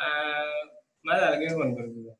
माझा अलगेच फोन कर तुझा.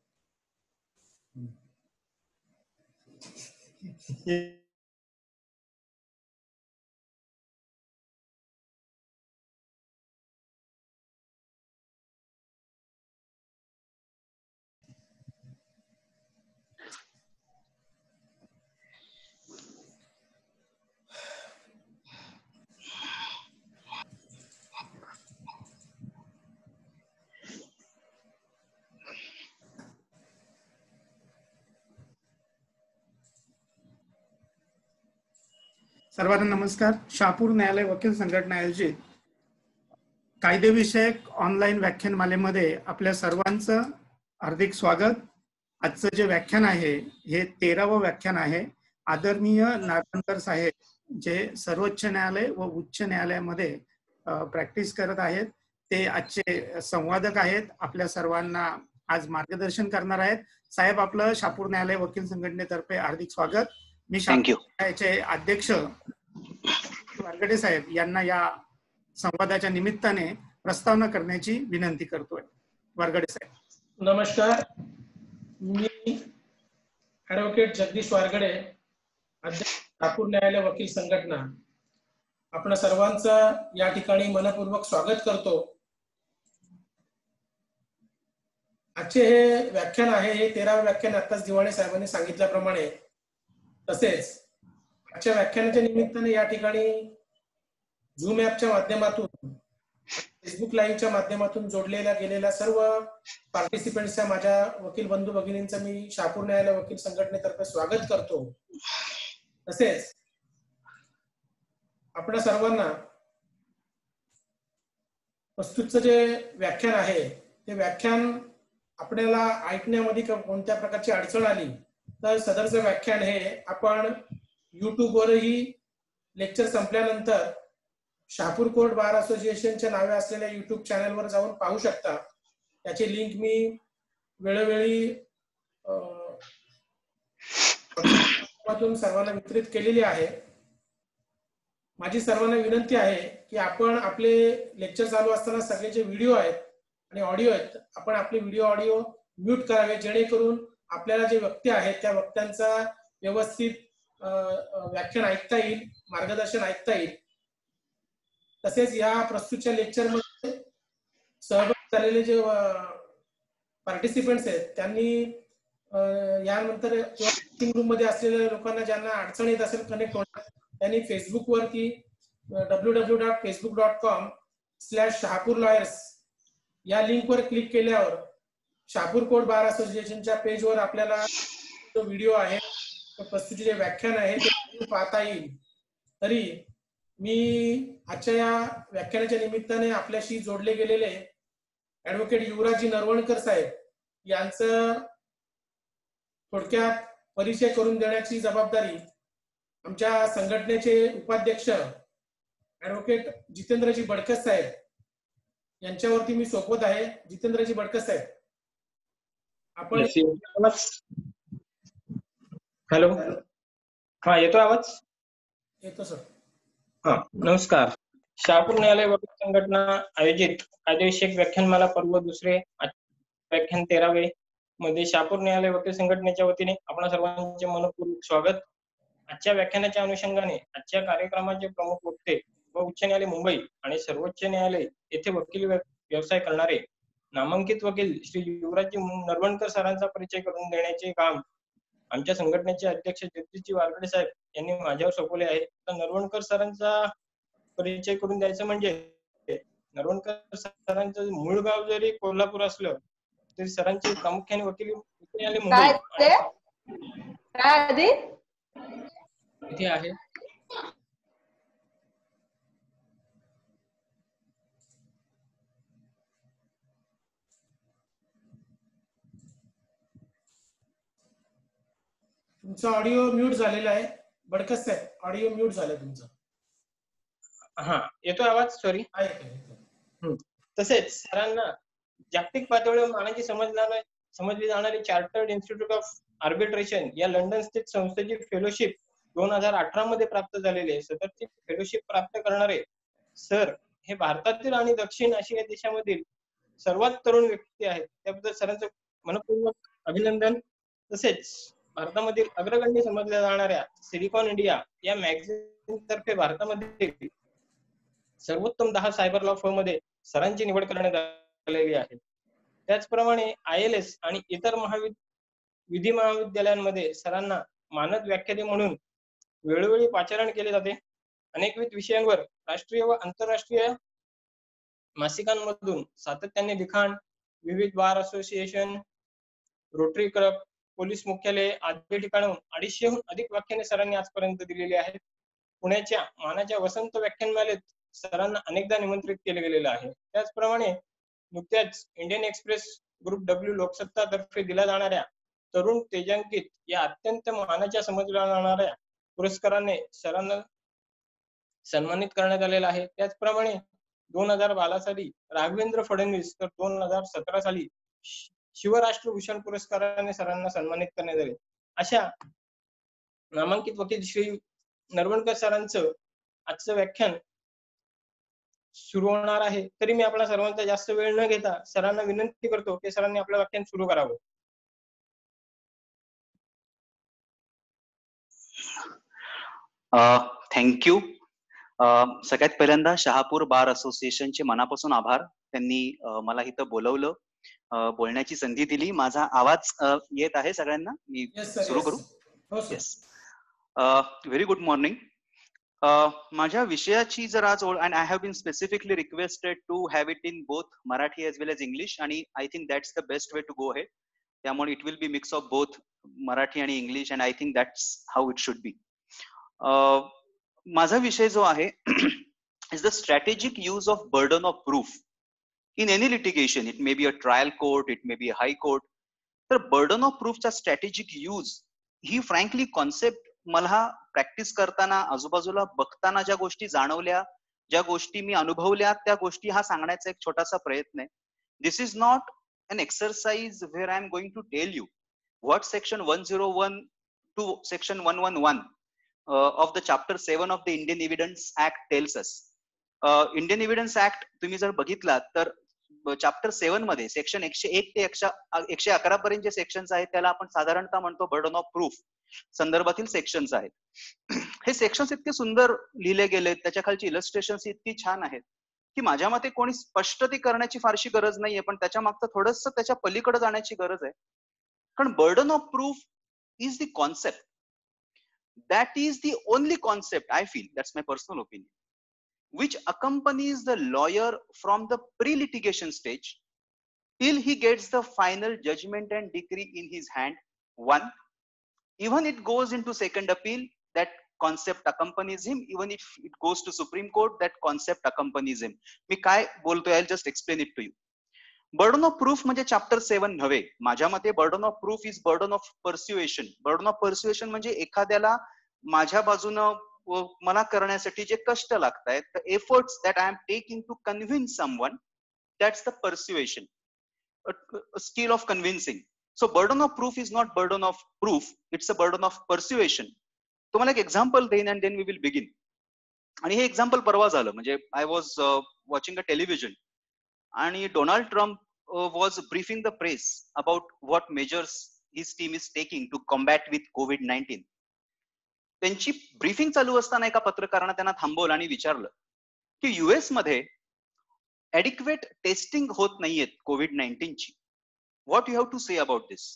सर्वांना नमस्कार. शहापूर न्यायालय वकील संघटना आयोजित कायदेविषयक ऑनलाईन व्याख्यानमालेमध्ये आपल्या सर्वांचं हार्दिक स्वागत. आजचं जे व्याख्यान आहे हे 13वं व्याख्यान आहे. आदरणीय नागवणकर साहेब जे सर्वोच्च न्यायालय व उच्च न्यायालयामध्ये प्रॅक्टिस करत आहेत, ते आजचे संवादक आहेत. आपल्या सर्वांना आज मार्गदर्शन करणार आहेत. साहेब, आपलं शहापूर न्यायालय वकील संघटनेतर्फे हार्दिक स्वागत. मी शहापूर न्यायालयाचे अध्यक्ष वारगडे साहेब यांना या संवादाच्या निमित्ताने प्रस्तावना करण्याची विनंती करतोय. वारगडे साहेब. नमस्कार. मी ॲडव्होकेट जगदीश वारगडे, अध्यक्ष शहापूर न्यायालय वकील संघटना, आपण सर्वांचं या ठिकाणी मनपूर्वक स्वागत करतो. आजचे हे व्याख्यान आहे, हे 13वे व्याख्यान आताच दिवाणे साहेबांनी सांगितल्याप्रमाणे. तसेच आजच्या व्याख्यानाच्या निमित्ताने या ठिकाणी झूम ॲपच्या माध्यमातून, फेसबुक लाईव्हच्या माध्यमातून जोडलेल्या गेलेल्या सर्व पार्टिसिपेंट्सच्या, माझ्या वकील बंधू भगिनींचं मी शहापूर न्यायालय वकील संघटनेतर्फे स्वागत करतो. तसेच आपल्या सर्वांना प्रस्तुतचं जे व्याख्यान आहे ते व्याख्यान आपल्याला ऐकण्यामध्ये कोणत्या प्रकारची अडचण आली तर सदरचं व्याख्यान हे आपण युट्यूबवरही लेक्चर संपल्यानंतर शहापूर कोर्ट बार असोसिएशनच्या नावे असलेल्या युट्यूब चॅनलवर जाऊन पाहू शकता. त्याची लिंक मी वेळोवेळी सर्वांना वितरित केलेली आहे. माझी सर्वांना विनंती आहे की आपण आपले लेक्चर चालू असताना सगळे जे व्हिडिओ आहेत आणि ऑडिओ आहेत, आपण आपले व्हिडिओ ऑडिओ म्यूट करावे, जेणेकरून आपल्याला जे वक्ते आहेत त्या वक्त्यांचा व्यवस्थित व्याख्यान ऐकता येईल, मार्गदर्शन ऐकता येईल. तसेच या प्रस्तुतच्या लेक्चरमध्ये सहभागी झालेले जे पार्टिसिपेंट्स आहेत त्यांनी यानंतर मीटिंग रूम मध्ये असलेल्या लोकांना ज्यांना अडचण येत असेल कनेक्ट होण्यात, त्यांनी फेसबुक वरती www.facebook.com/शहापूर लॉयर्स या लिंक वर क्लिक केल्यावर शहापूर कोर्ट बार असोसिएशनच्या पेजवर आपल्याला जो व्हिडिओ आहे, प्रस्तुतचे जे व्याख्यान आहे ते पाहता येईल. तरी मी आजच्या या व्याख्यानाच्या निमित्ताने आपल्याशी जोडले गेलेले ॲडव्होकेट युवराजी नरवणकर साहेब यांचं थोडक्यात परिचय करून देण्याची जबाबदारी आमच्या संघटनेचे उपाध्यक्ष ॲडव्होकेट जितेंद्रजी बडकस साहेब यांच्यावरती मी सोपवत आहे. जितेंद्रजी बडकस साहेब, आपण. हॅलो, हा येतो आवाज? येतो सर. हा, नमस्कार. शहापूर न्यायालय वकील संघटना आयोजित कायदेविषयक व्याख्यानमाला पर्व दुसरे व्याख्यान 13वे मध्ये शहापूर न्यायालय वकील संघटनेच्या वतीने आपण सर्वांचे मनपूर्वक स्वागत. आजच्या व्याख्यानाच्या अनुषंगाने आजच्या कार्यक्रमाचे प्रमुख वक्ते व उच्च न्यायालय मुंबई आणि सर्वोच्च न्यायालय येथे वकील व्यवसाय करणारे नामांकित वकील श्री युवराजी नरवणकर सरांचा परिचय करून देण्याचे काम आमच्या संघटनेचे अध्यक्ष जगदीशजी वारगडे साहेब यांनी माझ्यावर सोपवले आहे. तर नरवणकर सरांचा परिचय करून द्यायचं म्हणजे, नरवणकर सरांचं मूळ गाव जरी कोल्हापूर असलं तरी सरांची प्रामुख्याने वकील न्यायालय मुंबई इथे आहे. तुमचा ऑडिओ म्यूट झालेला आहे बडकस साहेब, ऑडिओ म्यूट झालं तुमचं. हा, येतो आवाज? सॉरी. तसेच सरांना जागतिक पातळीवर मानाची समजली जाणारी चार्टर्ड इन्स्टिट्यूट ऑफ आर्बिट्रेशन या लंडन स्थित संस्थेची फेलोशिप 2018 मध्ये प्राप्त झालेले. सततची फेलोशिप प्राप्त करणारे सर हे भारतातील आणि दक्षिण आशिया देशामधील सर्वात तरुण व्यक्ती आहेत, त्याबद्दल सरांचं मनपूर्वक अभिनंदन. तसेच भारतामधील अग्रगण्य समजल्या जाणाऱ्या सिलिकॉन इंडिया या मॅगझिन तर्फे भारतामध्ये सर्वोत्तम 10 सायबर लॉ फर्म मध्ये सरांची निवड करण्यात आलेली आहे. त्याचप्रमाणे ILS आणि इतर विधी महाविद्यालयांमध्ये सरांना मानद व्याख्याते म्हणून वेळोवेळी पाचारण केले जाते. अनेकविध विषयांवर राष्ट्रीय व आंतरराष्ट्रीय मासिकांमधून सातत्याने लिखाण, विविध bar association, rotary club, police मुख्यालय आदी ठिकाणाहून 250हून अधिक व्याख्याने सरांनी आजपर्यंत दिलेली आहेत. पुण्याच्या मानाच्या वसंत व्याख्यानमालेत सरांना अनेकदा निमंत्रित केले गेलेले आहे. त्याचप्रमाणे नुकत्याच Indian express group W Loksatta तर्फे दिल्या जाणाऱ्या तरुण तेजांकित या अत्यंत मानाच्या समजल्या जाणाऱ्या पुरस्काराने सरांना सन्मानित करण्यात आलेला आहे. त्याचप्रमाणे 2012 साली राघवेंद्र फडणवीस तर 2017 साली शिवराष्ट्रभूषण पुरस्काराने सरांना सन्मानित करण्यात आले. अशा नामांकित वकील श्री नरवणकर सरांचं आजचं व्याख्यान सुरू होणार आहे. तरी मी आपल्या सर्वांचा जास्त वेळ न घेता सरांना विनंती करतो की सरांनी आपलं व्याख्यान सुरू करावं. थँक्यू. सगळ्यात पहिल्यांदा शहापूर बार असोसिएशनचे मनापासून आभार. त्यांनी मला इथं बोलवलं, बोलण्याची संधी दिली. माझा आवाज येत आहे सगळ्यांना? मी सुरू करू? येस. Very good morning. माझ्या विषयाची जर आज ओळ, and I have been specifically requested to have it in both Marathi as well as English, आणि I think that's the best way to go ahead. त्यामुळे it will be mix of both Marathi आणि English, and I think that's how it should be. माझा विषय जो आहे is the strategic use of burden of proof in any litigation. It may be a trial court, it may be a high court. तर burden of प्रूफचा strategic use ही frankly concept मला practice करताना, आजूबाजूला बघताना ज्या गोष्टी जाणवल्या, ज्या गोष्टी मी अनुभवल्या, त्या गोष्टी हा सांगण्याचा एक छोटासा प्रयत्न आहे. This is not an exercise where I am going to tell you what section 101 to section 111 of the chapter 7 of the Indian Evidence Act tells us. Indian Evidence Act तुम्ही जर बघितला तर चॅप्टर 7 मध्ये सेक्शन 101 ते 111 पर्यंत जे sections आहेत त्याला आपण साधारणतः म्हणतो बर्डन ऑफ प्रूफ संदर्भातील सेक्शन्स आहेत. हे सेक्शन्स इतके सुंदर लिहिले गेलेत, त्याच्या खालची इलस्ट्रेशन्स इतकी छान आहेत की माझ्या मते कोणी स्पष्टती करण्याची फारशी गरज नाहीये, पण त्याच्या मागचं थोडंसं त्याच्या पलीकडे जाण्याची गरज आहे. कारण burden of proof is the concept, that is the only concept, I feel, that's my personal opinion, which accompanies the lawyer from the pre-litigation stage till he gets the final judgment and decree in his hand. One, even it goes into second appeal, that concept accompanies him. Even if it goes to Supreme Court, that concept accompanies him. मी काय बोलतोय, I'll just explain it to you. Burden of proof म्हणजे chapter 7 नव्हे. माझ्या मते burden of proof is burden of persuasion. Burden of persuasion म्हणजे एखाद्याला माझ्या बाजूनं मला करण्यासाठी जे कष्ट लागतायत, the efforts that I am taking to convince someone, that's the persuasion, skill of convincing. So burden of proof is not burden of proof, it's a burden of पर्स्युएशन. तुम्हाला एक एक्झाम्पल देईन and then we will begin. आणि हे example परवा झालं. म्हणजे I was watching a television आणि Donald Trump was briefing the press about what measures his team is taking to combat with COVID-19. त्यांची ब्रीफिंग चालू असताना एका पत्रकाराने त्यांना थांबवलं आणि विचारलं की US मध्ये ॲडिक्वेट टेस्टिंग होत नाहीयेत COVID-19 ची. What you have to say about this?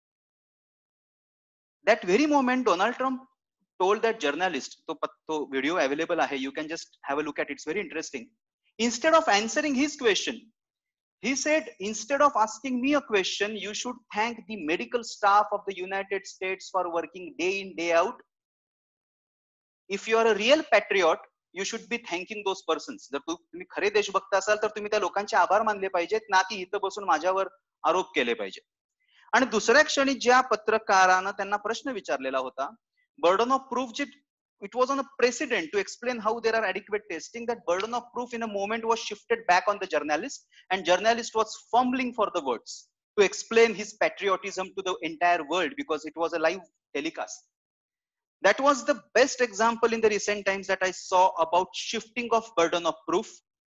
That very moment Donald Trump told that journalist, तो व्हिडिओ अवेलेबल आहे, you can just have a look at, it's very interesting. Instead of answering his question, he said, instead of asking me a question, you should thank the medical staff of the United States for working day in, day out. If you are a real patriot, you should be thanking those persons. जर तुम्ही खरे देशभक्त असाल तर तुम्ही त्या लोकांचे आभार मानले पाहिजेत, ना की इथं बसून माझ्यावर आरोप केले पाहिजे. आणि दुसऱ्या क्षणी ज्या पत्रकारानं त्यांना प्रश्न विचारलेला होता, बर्डन ऑफ प्रूफ जे it was on a precedent to explain how there are adequate testing, that burden of proof in a moment was shifted back on the journalist, and journalist was fumbling for the words to explain his patriotism to the entire world because it was a live telecast. That was the best example in the recent times that I saw about shifting of burden of proof.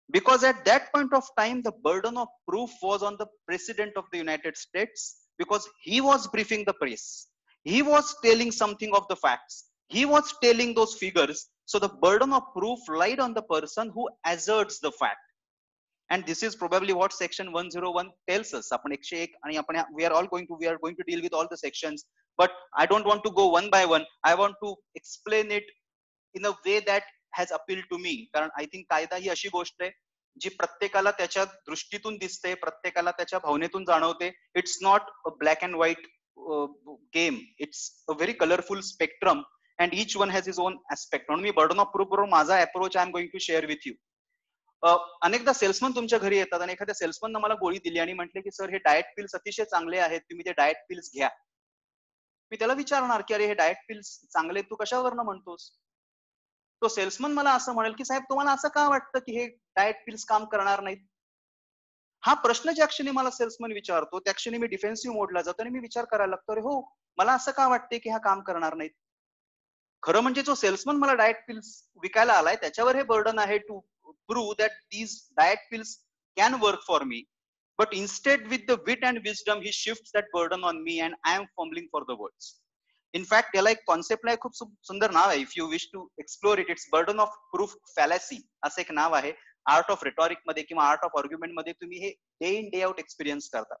Because at that point of time, the burden of proof was on the President of the United States, because he was briefing the press. He was telling something of the facts. He was telling those figures. So the burden of proof lied on the person who asserts the fact. And this is probably what section 101 tells us. We are going to deal with all the sections, but I don't want to go one by one. I want to explain it in a way that has appealed to me. कारण I think कायदा ही अशी गोष्ट आहे जी प्रत्येकाला त्याच्या दृष्टीतून दिसते, प्रत्येकाला त्याच्या भावनेतून जाणवते. It's not a black and white game. It's a very colorful spectrum, and each one has his own aspect. म्हणून मी burden of proof बरोबर माझा approach I am going to share with you. अनेकदा सेल्समन तुमच्या घरी येतात आणि एखाद्या salesman मला गोळी दिली आणि म्हटले की सर हे डाएट पिल्स अतिशय चांगले आहेत, तुम्ही ते डाएट पिल्स घ्या. मी त्याला विचारणार की अरे हे डाएट पिल्स चांगले तू कशावरनं म्हणतोस? तो सेल्समन मला असं म्हणेल की साहेब तुम्हाला असं का वाटतं की हे डाएट पिल्स काम करणार नाहीत? हा प्रश्न ज्या क्षणी मला सेल्समन विचारतो त्या क्षणी मी डिफेन्सिव्ह मोडला जातो आणि मी विचार करायला लागतो अरे हो मला असं का वाटते की हा काम करणार नाहीत? खरं म्हणजे जो सेल्समन मला डाएट पिल्स विकायला आलाय त्याच्यावर हे बर्डन आहे to prove that these diet pills can work for me, but instead with the wit and wisdom he shifts that burden on me and I am fumbling for the words. In fact त्याला एक कॉन्सेप्टला एक खूप सुंदर नाव आहे, if you wish to explore it, it's burden of proof fallacy असं एक नाव आहे. Art of रेटॉरिक मध्ये किंवा आर्ट ऑफ आर्ग्युमेंट मध्ये तुम्ही हे day in day out experience करता.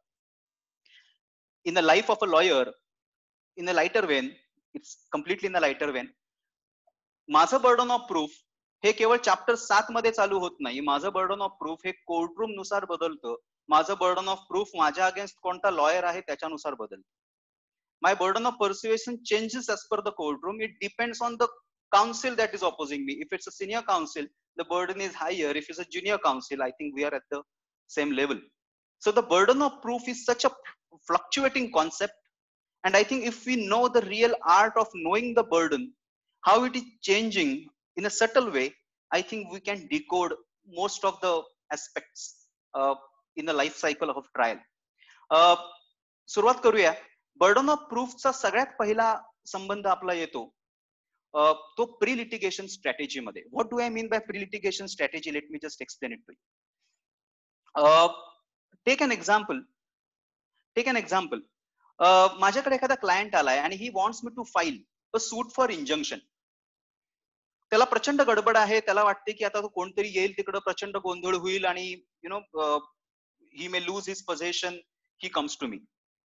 In the life of a lawyer, in a lighter vein, it's completely in a lighter vein, माझं बर्डन ऑफ प्रूफ हे केवळ चॅप्टर 7 मध्ये चालू होत नाही. माझं बर्डन ऑफ प्रूफ हे कोर्टरूम नुसार बदलतं. माझं बर्डन ऑफ प्रूफ माझ्या अगेन्स्ट कोणता लॉयर आहे त्याच्यानुसार बदलतं. My burden of persuasion changes as per the courtroom. It depends on the counsel that is opposing me. If it's a senior counsel, the burden is higher. If it's a junior counsel, I think we are at the same level. So the burden of proof is such a fluctuating concept, and I think if we know the real art of knowing the burden, how it is changing in a subtle way, I think we can decode most of the aspects in the life cycle of trial. सुरुवात करूया. Burden of प्रूफचा सगळ्यात पहिला संबंध आपला येतो तो pre litigation strategy मध्ये. What do I mean by pre litigation strategy? Let me just explain it to you. Take an example. माझ्याकडे एखादा क्लायंट आलाय आणि he wants me to file a suit for injunction. त्याला प्रचंड गडबड आहे. त्याला वाटते की आता तो कोणतरी येईल तिकडं, प्रचंड गोंधळ होईल आणि you know he may lose his possession. He comes to me.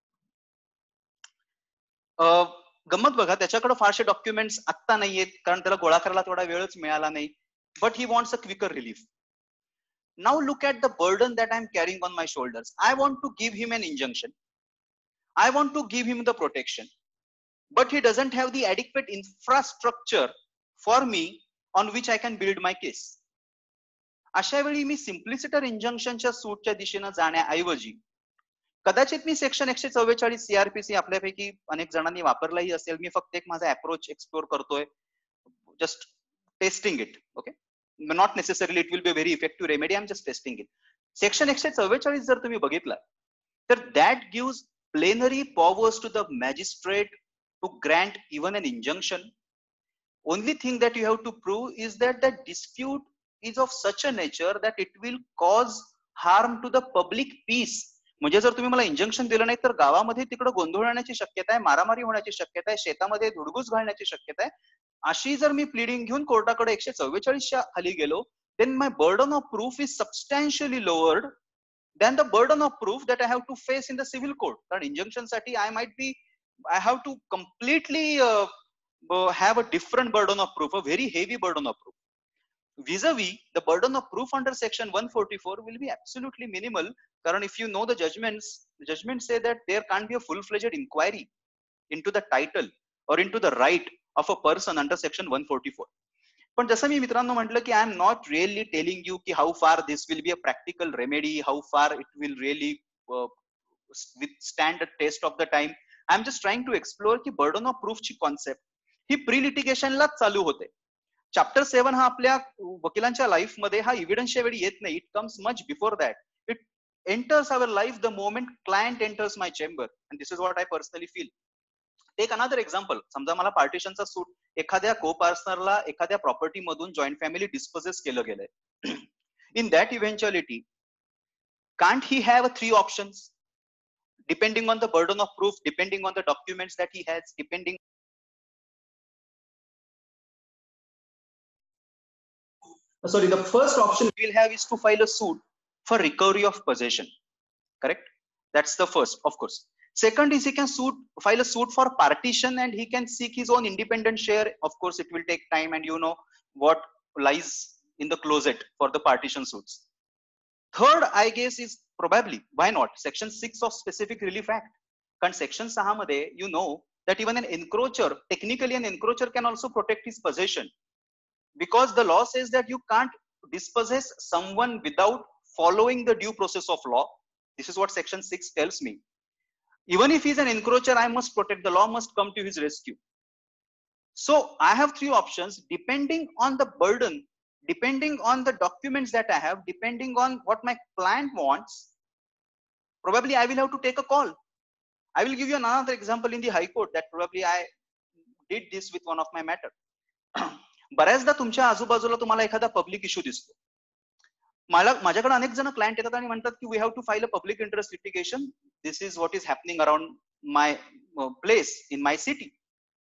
गंमत बघा, त्याच्याकडे फारसे डॉक्युमेंट्स आत्ता नाहीयेत कारण त्याला गोळा करायला थोडा वेळच मिळाला नाही. But he wants a quicker relief. Now look at the burden that I am carrying on my shoulders. I want to give him an injunction. I want to give him the protection. But he doesn't have the adequate infrastructure for me on which I can build my case. अशा वेळी मी सिम्प्लिसिटर इंजंक्शनच्या सूटच्या दिशेनं जाण्याऐवजी कदाचित मी section 144 CrPC आपल्यापैकी अनेक जणांनी वापरलाही असेल. मी फक्त एक माझा अप्रोच एक्सप्लोर करतोय, just testing it. Okay, not necessarily it will be very effective remedy. I am just testing it. Section 144 जर तुम्ही बघितला तर that gives plenary powers to the magistrate to grant even an injunction. Only thing that you have to prove is that the dispute is of such a nature that it will cause harm to the public peace. म्हणजे जर तुम्ही मला injunction दिलं नाही तर गावामध्ये तिकडे गोंधळ होण्याची शक्यता आहे, मारामारी होण्याची शक्यता आहे, शेतामध्ये धुडगूस घालण्याची शक्यता आहे. अशी जर मी प्लीडिंग घेऊन कोर्टाकडे 144च्या खाली गेलो, then my burden of proof is substantially lowered than the burden of proof that I have to face in the civil court. कारण इंजंक्शन साठी I have to completely have a different burden of proof, a very heavy burden of proof. Vis-a-vis, the burden of proof under section 144 will be absolutely minimal. Karan, if you know the judgments say that there can't be a full-fledged inquiry into the title or into the right of a person under section 144. पण जसं मी मित्रांनो म्हटलं की I am not really telling you की how far this will be a practical remedy, how far it will really withstand the test of the time. I am just trying to explore की burden of proof ची concept ही pre लिटिगेशनलाच चालू होते. Chapter 7 हा आपल्या वकिलांच्या life मध्ये हा एव्हिडन्सच्या वेळी येत नाही. It comes much before that. It enters our life the moment client enters my chamber, and this is what I personally feel. Take another example. समजा मला पार्टिशनचा सूट एखाद्या को पार्टनरला एखाद्या प्रॉपर्टी मधून जॉईंट फॅमिली डिस्पोजेस केलं गेलंय. In that eventuality, can't he have three options? Depending on the burden of proof, depending on the documents that he has, depending. Sorry, the first option we'll have is to file a suit for recovery of possession. Correct? That's the first, of course. Second is he can file a suit for partition, and he can seek his own independent share. Of course, it will take time, and you know what lies in the closet for the partition suits. Third, I guess, is probably, why not, Section 6 of Specific Relief Act. Because Section 6 मध्ये, you know that even an encroacher, technically an encroacher can also protect his possession. Because the law says that you can't dispossess someone without following the due process of law. This is what Section 6 tells me. Even if he's an encroacher, I must protect, the law must come to his rescue. So I have three options depending on the burden, depending on the documents that I have, depending on what my client wants. Probably I will have to take a call. I will give you another example in the High Court that probably I did this with one of my matter. बऱ्याचदा तुमच्या आजूबाजूला तुम्हाला एखादा public issue दिसतो. माझ्याकडे अनेक जण client येतात आणि म्हणतात की we have to file a public interest litigation. This is what is happening around my place in my city.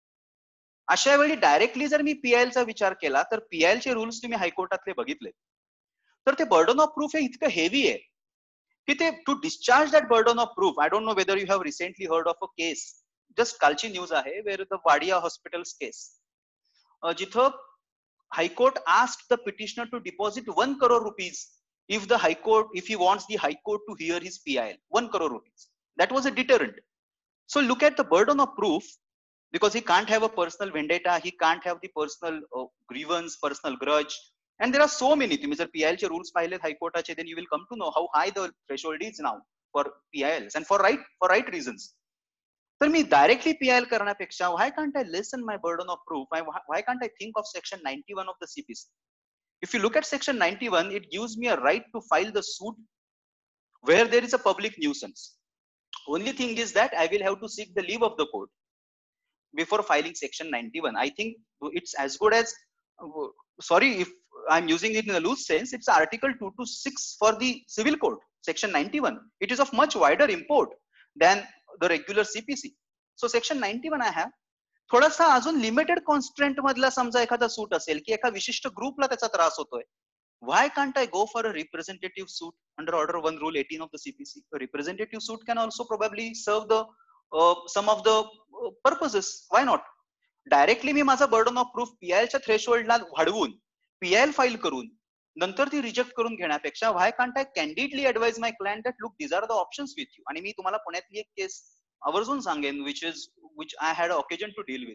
अशा वेळी डायरेक्टली जर मी पीआयएल चा विचार केला तर पीआयएल चे रूल्स तुम्ही हायकोर्टातले बघितले तर ते बर्डन ऑफ प्रूफ हे इतकं हेवी आहे की ते to discharge that burden of proof. I don't know whether you have recently heard of a case, just कालची न्यूज आहे, where the Wadia hospitals case, जिथं High Court asked the petitioner to deposit 1 crore rupees if he wants the High Court to hear his PIL. 1 crore rupees. That was a deterrent. So look at the burden of proof, because he can't have a personal vendetta, he can't have the personal grievance, personal grudge, and there are so many. तुम्ही जर PIL चे rules पाहिले High Courtचे, then you will come to know how high the threshold is now for PILs, and for right reasons. तर मी directly PIL करण्यापेक्षा why can't I lessen my burden of proof? Why can't I think of Section 91 of the CPC? If you look at Section 91, it gives me a right to file the suit where there is a public nuisance. Only thing is that I will have to seek the leave of the court before filing Section 91. I think it's as good as, sorry if I'm using it in a loose sense, it's Article 226 for the civil code, Section 91. It is of much wider import than the regular CPC. So Section 91 I have. थोडासा अजून limited constraint मधला समजा एखादा suit असेल की एका विशिष्ट ग्रुपला त्याचा त्रास होतोय, why can't I go for a representative suit under Order 1 Rule 18 of the CPC? A representative suit can also probably serve the some of the purposes. Why not? Directly मी माझा बर्डन ऑफ प्रूफ पीआयएल च्या थ्रेशोल्डला वाढवून PIL file करून नंतर ती reject करून घेण्यापेक्षा why can't I candidly advise my client that look, these are the options with you. आणि मी तुम्हाला पुण्यातली एक केस आवर्जून सांगेन which I had an occasion to deal with.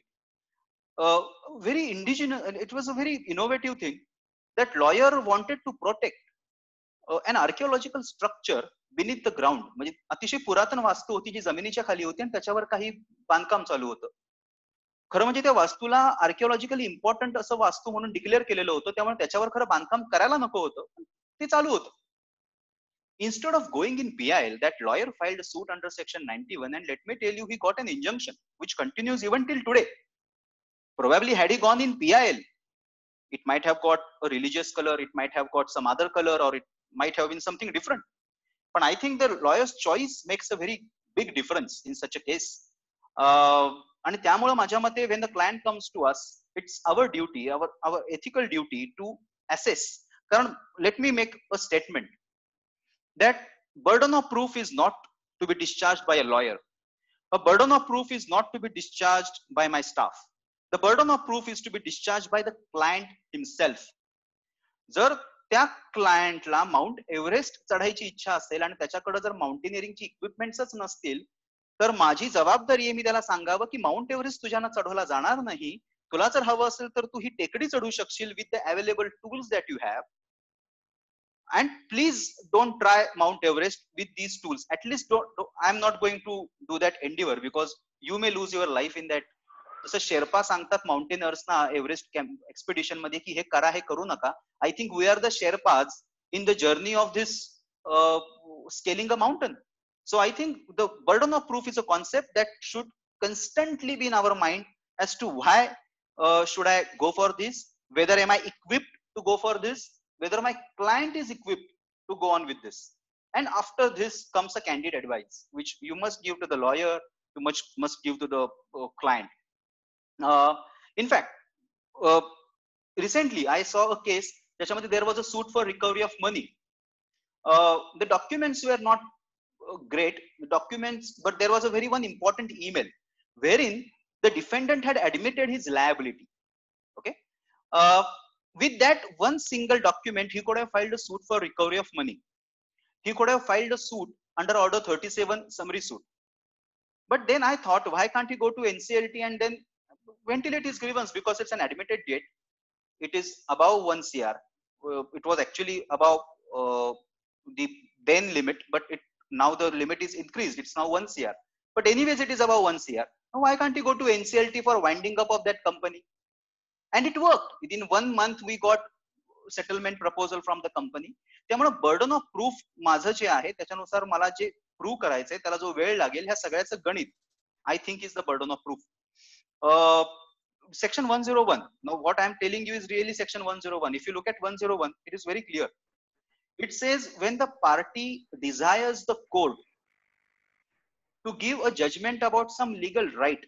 Very indigenous, it was a very innovative thing. That lawyer wanted to protect an archaeological structure beneath the ground. म्हणजे अतिशय पुरातन वास्तू होती जी जमिनीच्या खाली होती आणि त्याच्यावर काही बांधकाम चालू होतं. खरं म्हणजे त्या वास्तूला आर्किओलॉजिकली इम्पॉर्टंट असं वास्तू म्हणून डिक्लेअर केलेलं होतं, त्यामुळे त्याच्यावर खरं बांधकाम करायला नको होतं, ते चालू होतं. Instead of going in PIL, that lawyer filed a suit under Section 91, and let me tell you, he got an injunction which continues even till today. Probably had he gone in PIL, it might have got a religious color, it might have got some other color, or it might have been something different. But I think the lawyer's choice makes a very big difference in such a case. आणि त्यामुळे माझ्या मते when the client comes to us, it's our duty, our ethical duty to assess. कारण let me make a statement that burden of proof is not to be discharged by a lawyer. A burden of proof is not to be discharged by my staff. The burden of proof is to be discharged by the client himself. जर त्या क्लायंटला mount Everest चढायची इच्छा असेल आणि त्याच्याकडे जर माउंटेनिअरिंगची इक्विपमेंट्सच नसतील, तर माझी जबाबदारी आहे मी त्याला सांगावं की माउंट एव्हरेस्ट तुझ्यानं चढवला जाणार नाही. तुला जर हवं असेल तर तू ही टेकडी चढू शकशील with the available tools that you have. And please don't try Mount Everest with these tools. At least I'm not going to do that endeavor because you may lose your life in that. जसं शेर्पा सांगतात माउंटेनर्सना Everest expedition मध्ये की हे करा, हे करू नका. I think we are the Sherpas in the journey of this scaling a mountain. So I think the burden of proof is a concept that should constantly be in our mind as to why should I go for this, whether am I equipped to go for this, whether my client is equipped to go on with this. And after this comes a candid advice, which you must give to the lawyer, you must give to the client. In fact, recently I saw a case that there was a suit for recovery of money. The documents were not great documents, but there was a very one important email wherein the defendant had admitted his liability. Okay, with that one single document, he could have filed a suit for recovery of money. He could have filed a suit under Order 37 summary suit. But then I thought, why can't he go to NCLT and then ventilate his grievance, because it's an admitted debt. It is above 1 CR. It was actually above the then limit, but now the limit is increased. It's now 1 CR. But anyways, it is above 1 CR. Now, why can't he go to NCLT for winding up of that company? And it worked. Within 1 month, we got settlement proposal from the company. त्यामुळे burden of proof माझं जे आहे त्याच्यानुसार मला जे prove करायचंय त्याला जो वेळ लागेल ह्या सगळ्याचं गणित I think is the burden of proof. Section 101. Now what I am telling you is really section 101. If you look at 101, it is very clear. It says when the party desires the court to give a judgment about some legal right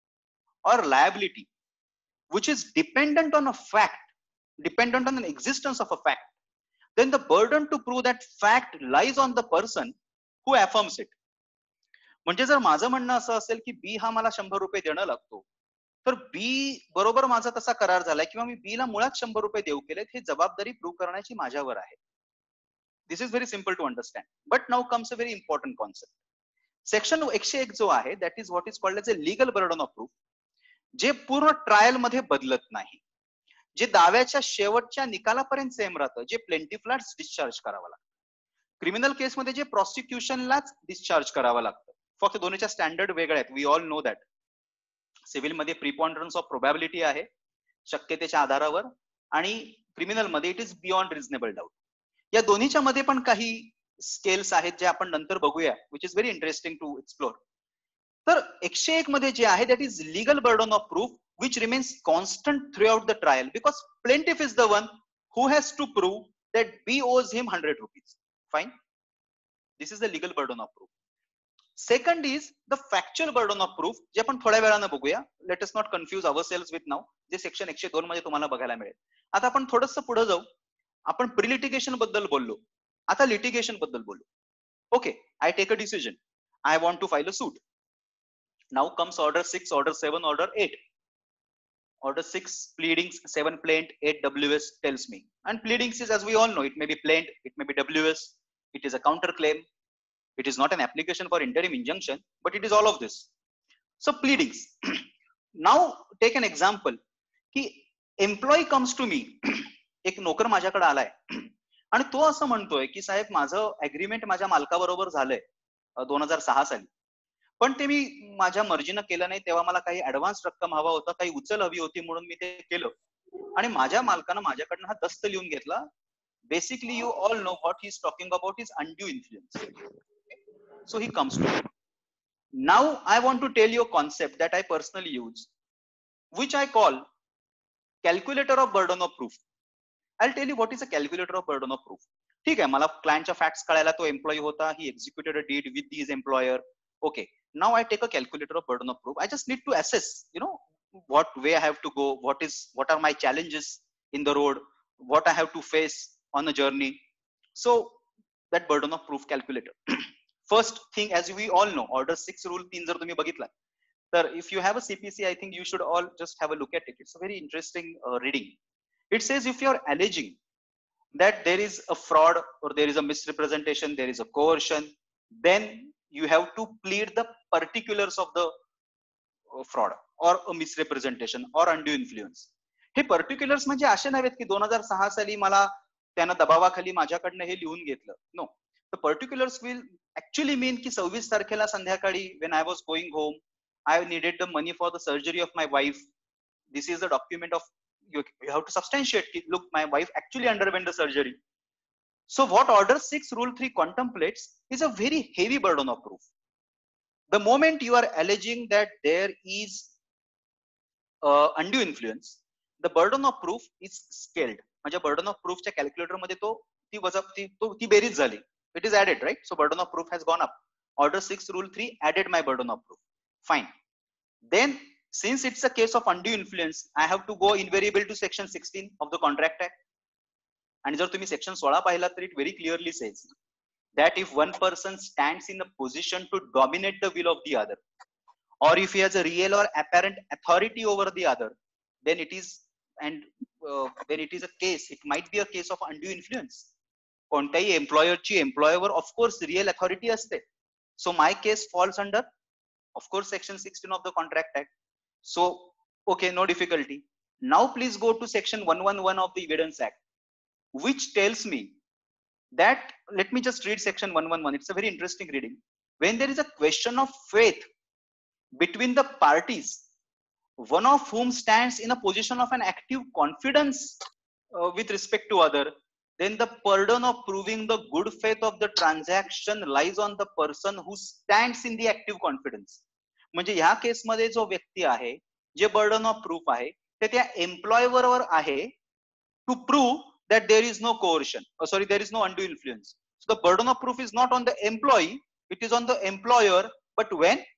or liability which is dependent on a fact, dependent on an existence of a fact, then the burden to prove that fact lies on the person who affirms it. म्हणजे जर माझं म्हणणं असं असेल की B हा मला 100 रुपये देणं लागतो, तर बी बरोबर माझा तसा करार झालाय किंवा मी बी ला मुळात 100 रुपये देऊ केलेत, ही जबाबदारी प्रूव्ह करण्याची माझ्यावर आहे. This is very simple to understand. But now comes a very important concept. Section 101 जो आहे, that is what is called as a legal burden of proof, जे पूर्ण ट्रायल मध्ये बदलत नाही, जे दाव्याच्या शेवटच्या निकालापर्यंत सेम राहतं, जे प्लेंटिफलाच डिस्चार्ज करावं लागतं. क्रिमिनल केस मध्ये जे प्रॉसिक्युशनलाच डिस्चार्ज करावं लागतं. फक्त दोन्हीच्या स्टँडर्ड वेगळ्या आहेत. We all know that. Civil मध्ये प्रिपॉन्डरन्स ऑफ प्रोबॅबिलिटी आहे शक्यतेच्या आधारावर, आणि क्रिमिनल मध्ये it is beyond reasonable doubt. या दोन्हीच्या मध्ये पण काही स्केल्स आहेत जे आपण नंतर बघूया, which is very interesting to explore. तर 101 मध्ये जे आहे that is legal burden of proof which remains constant throughout the trial because plaintiff is the one who has to prove that B owes him 100 rupees. Fine. This is the legal burden of proof. Second is the factual burden of proof, जे आपण थोड्या वेळानं बघूया. Let us not confuse ourselves with now. जे section 102 मध्ये तुम्हाला बघायला मिळेल. आता आपण थोडंसं पुढे जाऊ. आपण प्रिलिटिगेशन बद्दल बोललो, आता लिटिगेशन बद्दल बोलू. Okay, I take a decision. I want to file a suit. Now comes order 6, order 7, order 8. Order 6 pleadings, 7 plaint, 8 WS tells me. And pleadings is, as we all know, it may be plaint, it may be WS, it is a counterclaim, it is not an application for interim injunction, but it is all of this. So pleadings. Now take an example. की employee comes to me, एक नोकर माझ्याकडे आलाय आणि तो असं म्हणतोय की साहेब माझं अग्रीमेंट माझ्या मालकाबरोबर झालंय 2006 साली, पण ते मी माझ्या मर्जीनं केलं नाही. तेव्हा मला काही ऍडव्हान्स रक्कम हवा होता, काही उचल हवी होती, म्हणून मी ते केलं आणि माझ्या मालकानं माझ्याकडनं हा दस्त लिहून घेतला. Basically you all know what he is talking about is undue influence. So he comes to now I want to tell you a concept that I personally use, which I call calculator of burden of proof. I tell you what is a calculator of burden of proof. ठीक आहे, मला क्लायंटच्या facts कळायला, तो employee होता, he executed a deed with his employer. Okay, now I take a calculator of burden of proof. I just need to assess, what way I have to go, what are my challenges in the road, what I have to face on a journey. So that burden of proof calculator. First thing, as we all know, order 6 rule 3 जर तुम्ही बघितला तर if you have a CPC, I think you should all just have a look at it. It's a very interesting reading. It says if you are alleging that there is a fraud or there is a misrepresentation, there is a coercion, then you have to plead the particulars of the fraud or a misrepresentation or undue influence. हे particulars म्हणजे असे नव्हेत की 2006 साली मला त्यानं दबावाखाली माझ्याकडनं हे लिहून घेतलं. No, the particulars will actually mean की 26 तारखेला संध्याकाळी when I was going home, I needed the money for the surgery of my wife. This is the document of you have to substantiate, look, my wife actually underwent the surgery. So what order 6 rule 3 contemplates is a very heavy burden of proof. The moment you are alleging that there is undue influence, the burden of proof is scaled. म्हणजे burden of प्रूफच्या calculator मध्ये ती बेरीज झाली. It is added, right? So burden of proof has gone up. Order 6 rule 3 added my burden of proof. Fine. Then since it's a case of undue influence, I have to go invariable to section 16 of the Contract Act. आणि जर तुम्ही section 16 पाहिला तर it very clearly says that if one person stands in a position to dominate the will of the other, or if he has a real or apparent authority over the other, then it is when it is a case, it might be a case of undue influence. कोणत्याही एम्प्लॉयरची एम्प्लॉयवर of course real authority असते. So my case falls under, of course, section 16 of the Contract Act. So, okay, no difficulty. Now please go to section 111 of the Evidence Act, which tells me that, let me just read section 111. It's a very interesting reading. When there is a question of faith between the parties, one of whom stands in a position of an active confidence with respect to other, then the burden of proving the good faith of the transaction lies on the person who stands in the active confidence. म्हणजे ह्या case मध्ये जो व्यक्ती आहे, जे burden of proof आहे, ते त्या एम्प्लॉयवर आहे to prove that there is no coercion, there is no undue influence. So the burden of proof is not on the employee, it is on the employer. But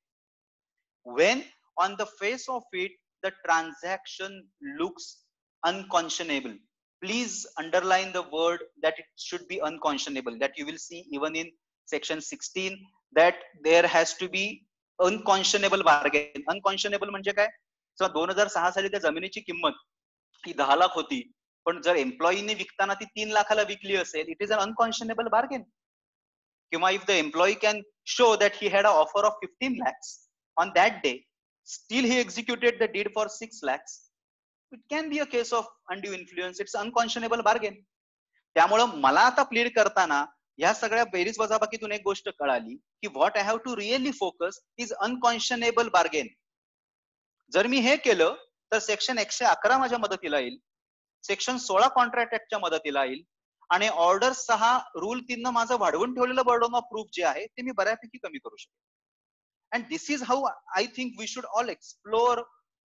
when on the face of it the transaction looks unconscionable, please underline the word that it should be unconscionable, that you will see even in section 16 that there has to be unconscionable bargain. Unconscionable म्हणजे काय? So 2006 साली त्या जमिनीची किंमत ही 10 लाख होती, पण जर एम्प्लॉईने विकताना ती 3 लाखाला विकली असेल, it is an unconscionable bargain. किंवा if the employee can show that he had a offer of 15 lakhs on that day, still he executed the deed for 6 lakhs, it can be a case of undue influence. It's unconscionable bargain. त्यामुळं मला आता plead करताना ह्या सगळ्या berries वजाबाकीतून एक गोष्ट कळाली की what I have to really focus is unconscionable bargain. जर मी हे केलं तर सेक्शन 111 माझ्या मदतीला येईल, सेक्शन 16 कॉन्ट्रॅक्ट ऍक्टच्या मदतीला येईल, आणि ऑर्डर 6 रूल 3 न माझं वाढवून ठेवलेलं बर्डन ऑफ प्रूफ जे आहे ते मी बऱ्यापैकी कमी करू शकतो. And this is how I think we should all explore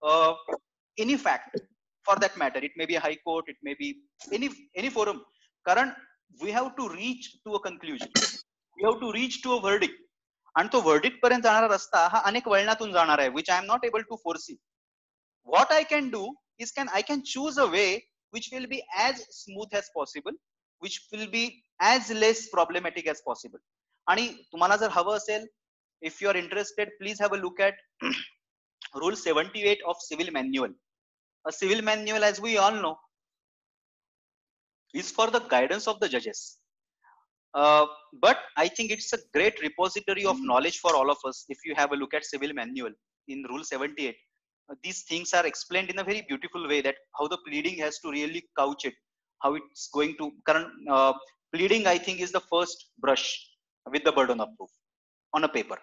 any fact for that matter. It may be high court, it may be any forum. कारण we have to reach to a conclusion, we have to reach to a verdict. आणि तो व्हर्डिक्ट पर्यंत जाणारा रस्ता हा अनेक वळणातून जाणार आहे, which I am not able to foresee. What I can do is I can choose a way which will be as smooth as possible, which will be as less problematic as possible. आणि तुम्हाला जर हवं असेल, if you are interested, please have a look at rule 78 of civil manual. A civil manual, as we all know, is for the guidance of the judges. But I think it's a great repository of knowledge for all of us. If you have a look at civil manual in rule 78, these things are explained in a very beautiful way, that how the pleading has to really couch it, how it's going to pleading, I think, is the first brush with the burden of proof on a paper.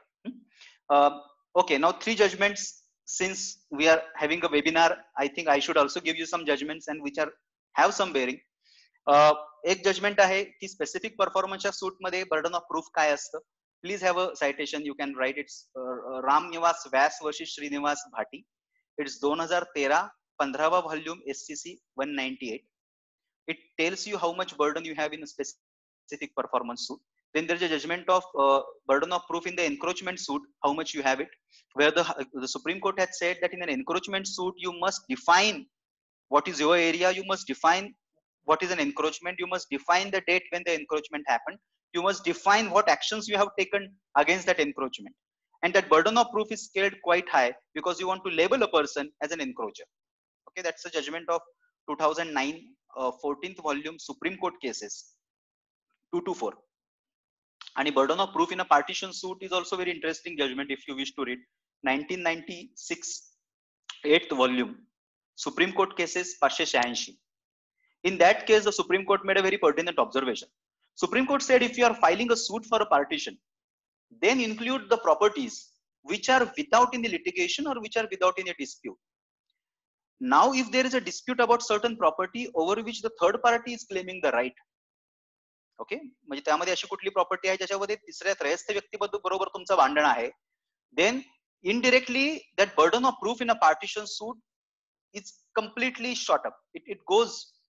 Okay, now 3 judgments. Since we are having a webinar, I think I should also give you some judgments and which have some bearing. एक judgment आहे की specific परफॉर्मन्सच्या suit मध्ये burden of proof काय असतं. Please have a citation, you can write. It's Ramniwas Vyas versus Shrinivas Bhati. It's 2013 15वा volume SCC 198. It tells you how much burden you have in a specific performance suit. Then there is a judgment of burden of proof in the encroachment suit, how much you have it, where the Supreme Court has said that in an encroachment suit you must define what is your area, you must define what is an encroachment, you must define the date when the encroachment happened, you must define what actions you have taken against that encroachment. And that burden of proof is scaled quite high because you want to label a person as an encroacher. Okay, that's a judgment of 2009 14th volume Supreme Court cases 224. And burden of proof in a partition suit is also very interesting judgment if you wish to read. 1996 8th volume Supreme Court cases 586. In that case, the Supreme Court made a very pertinent observation. Supreme Court said if you are filing a suit for a partition, then include the properties which are without any litigation or which are without any dispute. Now, if there is a dispute about certain property over which the third party is claiming the right, okay, म्हणजे त्यामध्ये अशी कुठली property आहे ज्याच्यामध्ये तिसऱ्या त्रयस्थ व्यक्तीबरोबर तुमचं भांडण आहे, then indirectly that burden of proof in a partition suit is completely shot up. It goes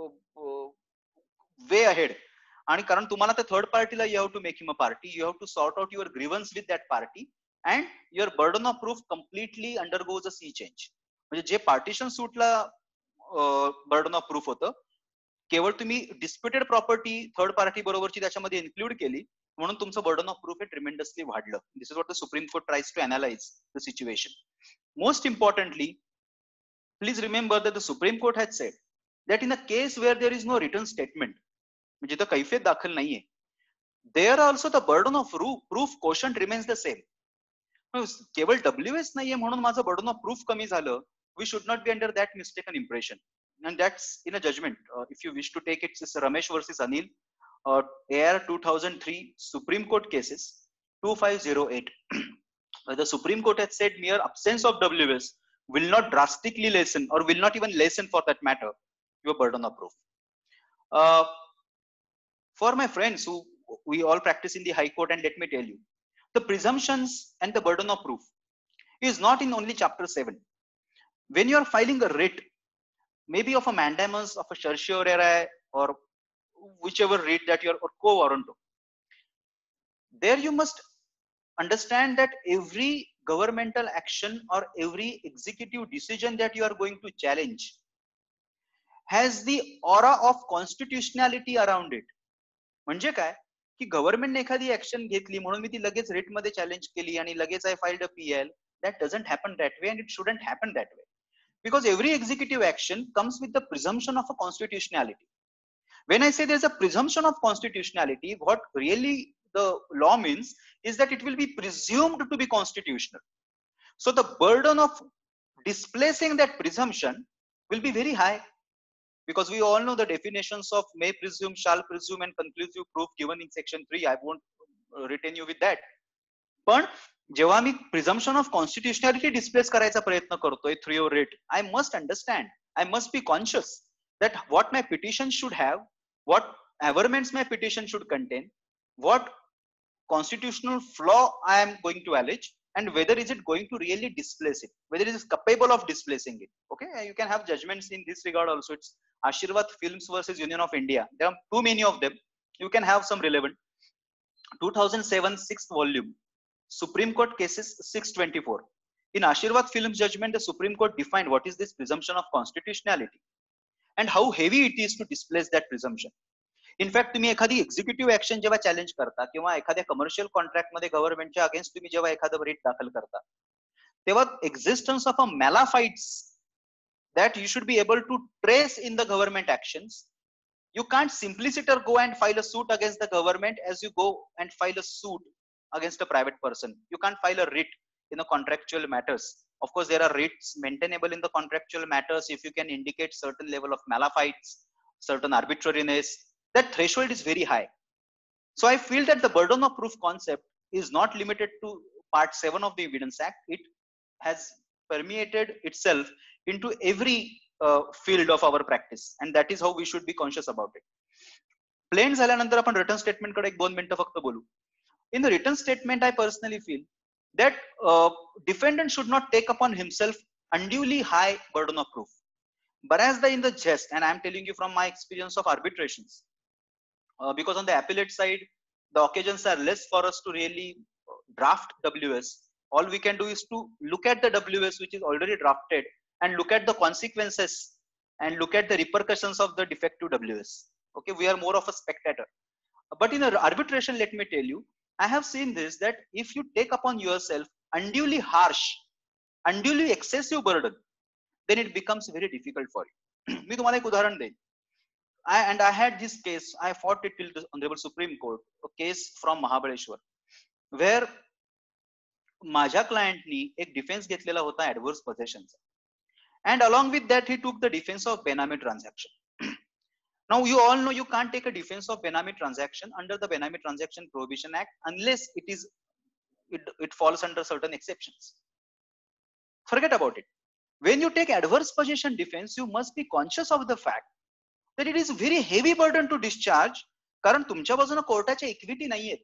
way ahead. आणि कारण तुम्हाला त्या थर्ड पार्टीला you have to make him a party, you have to sort out your grievance with that party and your burden of proof completely undergoes a sea change. म्हणजे जे partition सूटला burden of proof होतं, केवळ तुम्ही disputed property third party बरोबरची त्याच्यामध्ये include केली म्हणून तुमचं बर्डन ऑफ प्रूफ हे ट्रिमेंडसली वाढलं. This is what the supreme court tries to analyse the situation. Most importantly, please remember that the Supreme Court had said that in a case where there is no written statement, म्हणजे तर कैफियत दाखल नाहीये, there also the burden of proof quotient remains the same. केवळ WS नाहीये म्हणून माझं burden of proof कमी झालं. We should not be under that mistaken impression. And that's in a judgment. If you wish to take it, it's Ramesh versus Anil, AR 2003 Supreme Court cases 2508. The Supreme Court has said mere absence of WS will not drastically lessen or will not even lessen for that matter your burden of proof. For my friends who we all practice in the High Court, and let me tell you, the presumptions and the burden of proof is not in only chapter 7. When you are filing a writ, maybe of a mandamus, of a certiorari, or whichever writ that you are, or quo warranto, there you must understand that every governmental action or every executive decision that you are going to challenge has the aura of constitutionality around it. म्हणजे काय की गव्हर्नमेंटने एखादी action घेतली म्हणून मी ती लगेच rate मध्ये चॅलेंज केली आणि लगेच I filed a PL. That doesn't happen that way, and it shouldn't happen that way, because every executive action comes with the presumption of a constitutionality. When I say there's a presumption of constitutionality, what really the law means is that it will be presumed to be constitutional. So the burden of displacing that presumption will be very high, because we all know the definitions of may presume, shall presume, and conclusive proof given in section 3. I won't retain you with that. पण जेव्हा मी presumption of constitutionality displace करायचा प्रयत्न करतोय through your writ, I must understand, I must be conscious that what my petition should have, what averments my petition should contain, what constitutional flaw I am going to allege, and whether is it going to really displace it, whether it is capable of displacing it. Okay, you can have judgments in this regard also. It's Ashirvad Films versus Union of India. There are too many of them. You can have some relevant. 2007 6th volume, Supreme Court cases 624. In Ashirvad Films judgment, the Supreme Court defined what is this presumption of constitutionality and how heavy it is to displace that presumption. In fact, तुम्ही एखादी executive action जेव्हा challenge करता किंवा एखाद्या commercial contract मध्ये गव्हर्नमेंटच्या against तुम्ही जेव्हा एखादं रिट दाखल करता, तेव्हा existence of a malafides that you should be able to trace in the government actions. You can't simply sit or go and file a suit against the government as you go and file a suit against a private person. You can't file a writ in the contractual matters. Of course, there are writs maintainable in the contractual matters if you can indicate certain level of malefites, certain arbitrariness. That threshold is very high. So I feel that the burden of proof concept is not limited to part 7 of the Evidence Act. It has permeated itself into every field of our practice, and that is how we should be conscious about it. Plain झाल्यानंतर आपण return statement कडे 1-2 मिनिटं फक्त बोलू. In the written statement, I personally feel that defendant should not take upon himself unduly high burden of proof. बऱ्याचदा in the jest, and I am telling you from my experience of arbitrations, because on the appellate side, the occasions are less for us to really draft WS. All we can do is to look at the WS which is already drafted and look at the consequences and look at the repercussions of the defective WS. Okay, we are more of a spectator. But in an arbitration, let me tell you, I have seen this, that if you take upon yourself unduly harsh, unduly excessive burden, then it becomes very difficult for you. मी तुम्हाला एक उदाहरण देईन. I had this case, I fought it till the Honorable Supreme Court, a case from Mahabaleshwar, where माझ्या क्लायंटनी एक defence घेतलेला होता adverse पोझेशनचा, and along with that he took the defense of Benami transaction. Now you all know you can't take a defense of Benami transaction under the Benami Transaction Prohibition Act unless it falls under certain exceptions. Forget about it. When you take adverse possession defense, you must be conscious of the fact that it is very heavy burden to discharge, कारण तुमच्या बाजूने कोर्टाच्या equity नाहीये.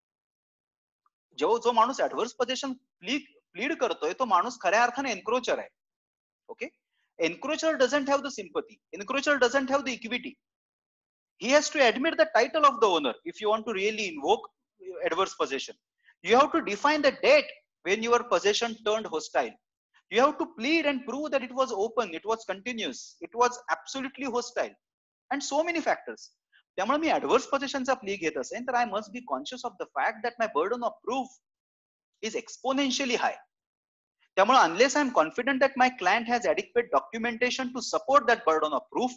जो माणूस adverse position plead करतोय तो माणूस खऱ्या अर्थाने एन्क्रोचर आहे. Okay, Encroacher doesn't have the sympathy. Encroacher doesn't have the equity. He has to admit the title of the owner if you want to really invoke adverse possession. You have to define the date when your possession turned hostile. You have to plead and prove that it was open, it was continuous, it was absolutely hostile, and so many factors. त्यामुळे मी adverse पोझिशनचा plea घेत असेल तर I must be conscious of the fact that my burden of proof is exponentially high. त्यामुळे unless I am confident that my client has adequate documentation to support that burden of proof,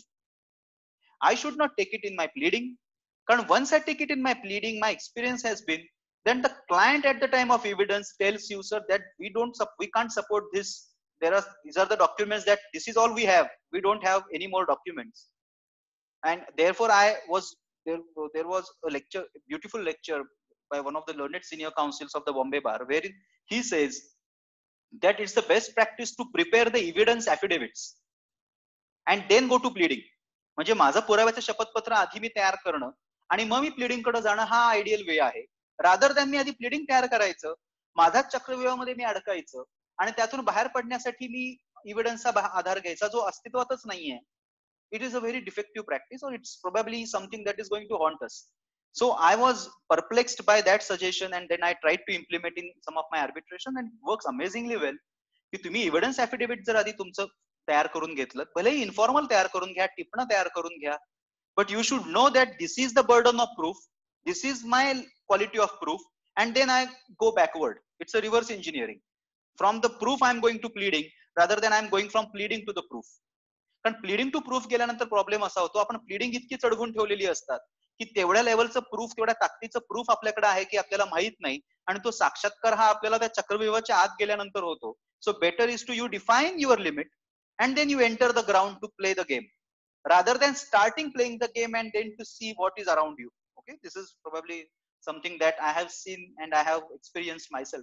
I should not take it in my pleading. Because once I take it in my pleading, my experience has been then the client at the time of evidence tells you, sir, that we can't support this. These are the documents that this is all we have. We don't have any more documents. And therefore, there was a lecture, a beautiful lecture by one of the learned senior counsels of the Bombay Bar, where he says that it's the best practice to prepare the evidence affidavits and then go to pleading. म्हणजे माझं पुराव्याचं शपथपत्र आधी मी तयार करणं आणि मग मी pleading कडे जाणं हा आयडियल वे आहे. रादर दॅन मी आधी प्लीडिंग तयार करायचं, माझाच चक्रव्यूहामध्ये मी अडकायचं आणि त्यातून बाहेर पडण्यासाठी मी इव्हिडन्सचा आधार घ्यायचा जो अस्तित्वातच नाहीये. It is a very defective practice, or it's probably something that is going to haunt us. So I was perplexed by that suggestion, and then I tried to implement in some of my arbitration, and it works amazingly well. की तुम्ही evidence affidavit जर आधी तुमचं तयार करून घेतलं, भले informal तयार करून घ्या, टिप्पण तयार करून घ्या, but you should know that this is the burden of proof, this is my quality of proof, and then I go backward. It's a reverse engineering. From the proof I am going to pleading rather than I am going from pleading to the proof. कारण pleading to proof गेल्यानंतर problem असा होतो, आपण pleading इतकी चढवून ठेवलेली असतात की तेवढ्या लेवलचं प्रूफ, तेवढ्या ताकदीचं प्रूफ आपल्याकडे आहे की आपल्याला माहित नाही, आणि तो साक्षात्कार हा आपल्याला त्या चक्रव्यूहाच्या आत गेल्यानंतर होतो. So better is to you define your limit and then you enter the ground to play the game rather than starting playing the game and then to see what is around you. Okay, this is probably something that I have seen and I have experienced myself.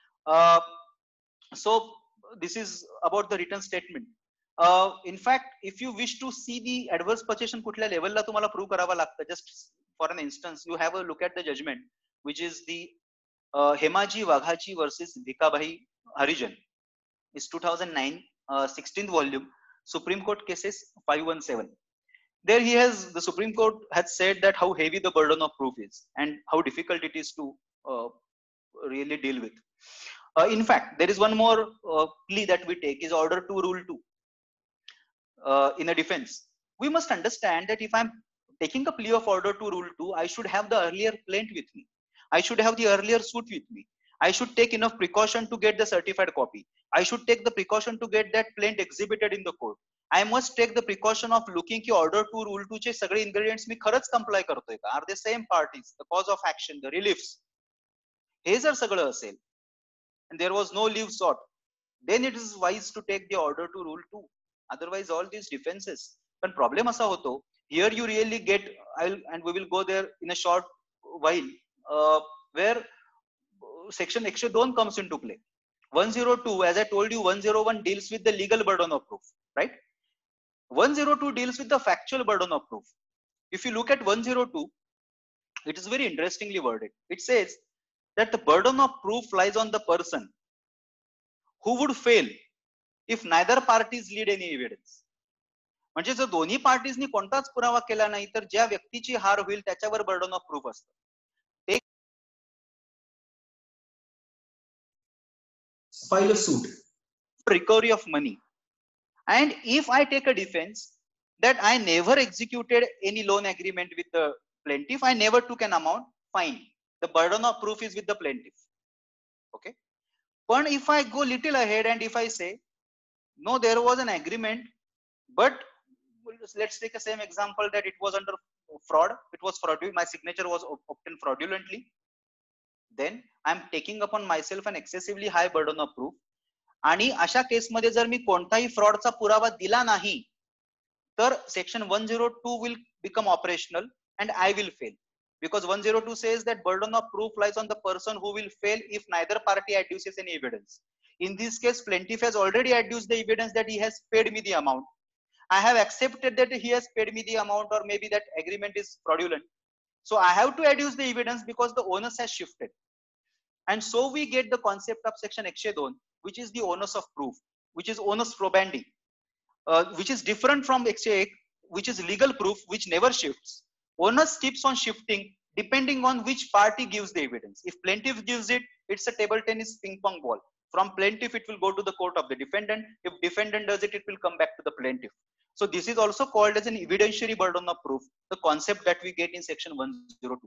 So this is about the written statement. In fact, if you wish to see the adverse possession कुठल्या लेवलला तुम्हाला prove करावा लागतं, just for an instance, you have a look at the judgment, which is the Hemaji Waghaji versus Bhikabai Harijan. It's 2009. 16th volume, Supreme Court cases 517. There the Supreme Court has said that how heavy the burden of proof is and how difficult it is to really deal with. In fact, there is one more plea that we take is order to rule 2. In a defense, we must understand that if I'm taking a plea of order to rule 2, I should have the earlier plaint with me. I should have the earlier suit with me. I should take enough precaution to get the certified copy. I should take the precaution to get that plaint exhibited in the court. I must take the precaution of looking की order to rule 2 चे सगळे ingredients मी खरंच comply करतोय का? Are they same parties? The cause of action, the reliefs. हे जर सगळं असेल and there was no leave sought, then it is wise to take the order to rule 2. Otherwise, all these defenses. पण problem असा होतो, here you really get, and we will go there in a short while, where section 102 comes into play. 102, as I told you, 101 deals with the legal burden of proof, right? 102 deals with the factual burden of proof. If you look at 102, it is very interestingly worded. It says that the burden of proof lies on the person who would fail if neither parties lead any evidence. म्हणजे जर दोन्ही पार्टीजनी कोणताच पुरावा केला नाही तर ज्या व्यक्तीची हार होईल त्याच्यावर बर्डन ऑफ प्रूफ असतं. File a suit. Recovery of money. And if I take a defense that I never executed any loan agreement with the plaintiff, I never took an amount, fine. The burden of proof is with the plaintiff. Okay. But if I go little ahead and if I say, no, there was an agreement, but let's take the same example that it was under fraud. It was fraudulent. My signature was obtained fraudulently. Then I'm taking upon myself an excessively high burden of proof. आणि अशा केसमध्ये जर मी कोणताही फ्रॉडचा पुरावा दिला नाही तर section 102 will become operational and I will fail, because 102 says that burden of proof lies on the person who will fail if neither party adduces any evidence. In this case, plaintiff has already adduced the evidence that he has paid me the amount. I have accepted that he has paid me the amount, or maybe that agreement is fraudulent. So I have to adduce the evidence because the onus has shifted. And so we get the concept of section 102, which is the onus of proof, which is onus probandi. which is different from which is legal proof, which never shifts. Onus keeps on shifting depending on which party gives the evidence. If plaintiff gives it, it's a table tennis ping pong ball. From plaintiff, it will go to the court of the defendant. If defendant does it, it will come back to the plaintiff. So this is also called as an evidentiary burden of proof, the concept that we get in section 102.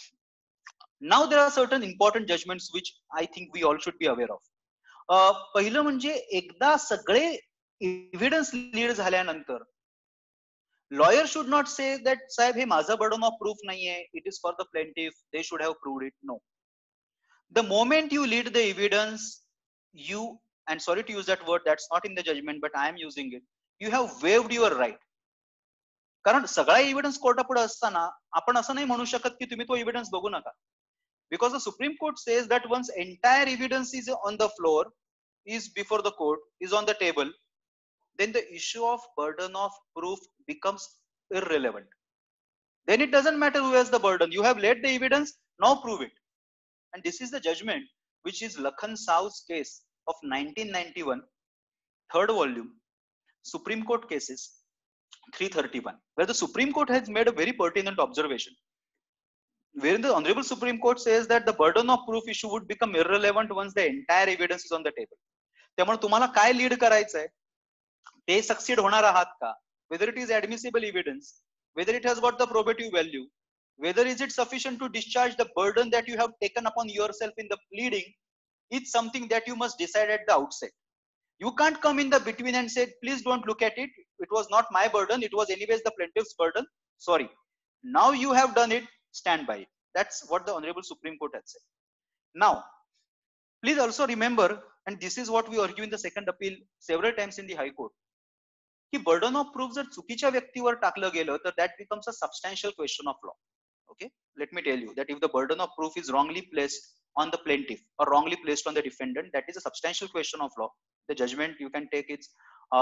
Now there are certain important judgments which I think we all should be aware of. पहिलं म्हणजे एकदा सगळे evidence lead झाल्यानंतर lawyer should not say that साहेब हे माझं burden of proof नाहीये, it is for the plaintiff, they should have proved it. No. The moment you lead the evidence, you, and sorry to use that word, that's not in the judgment, but I am using it, you have waived your right. कारण सगळा evidence कोर्टापुढे असताना आपण असं नाही म्हणू शकत की तुम्ही तो एव्हिडन्स बघू नका. Because the Supreme Court says that once entire evidence is on the floor, is before the court, is on the table, then the issue of burden of proof becomes irrelevant. Then it doesn't matter who has the burden. You have laid the evidence, now prove it. And this is the judgment, which is Lakhan Saw's case of 1991, third volume, Supreme Court cases 331, where the Supreme Court has made a very pertinent observation. Wherein the Honorable Supreme Court says that the burden of proof issue would become irrelevant once the entire evidence is on the table. त्यामुळे तुम्हाला काय lead करायचंय, ते succeed होणार आहात का, whether it is admissible evidence, whether it has got the probative value, whether is it sufficient to discharge the burden that you have taken upon yourself in the pleading, it's something that you must decide at the outset. You can't come in the between and say, please don't look at it, it was not my burden, it was anyways the plaintiff's burden, sorry. Now you have done it, stand by it. That's what the Honorable Supreme Court has said. Now, please also remember, and this is what we argue in the second appeal several times in the High Court, की burden of proof जर चुकीच्या व्यक्तीवर टाकलं गेलं तर that becomes a substantial question of law. Okay, let me tell you that if the burden of proof is wrongly placed on the plaintiff or wrongly placed on the defendant, that is a substantial question of law. The judgment you can take it's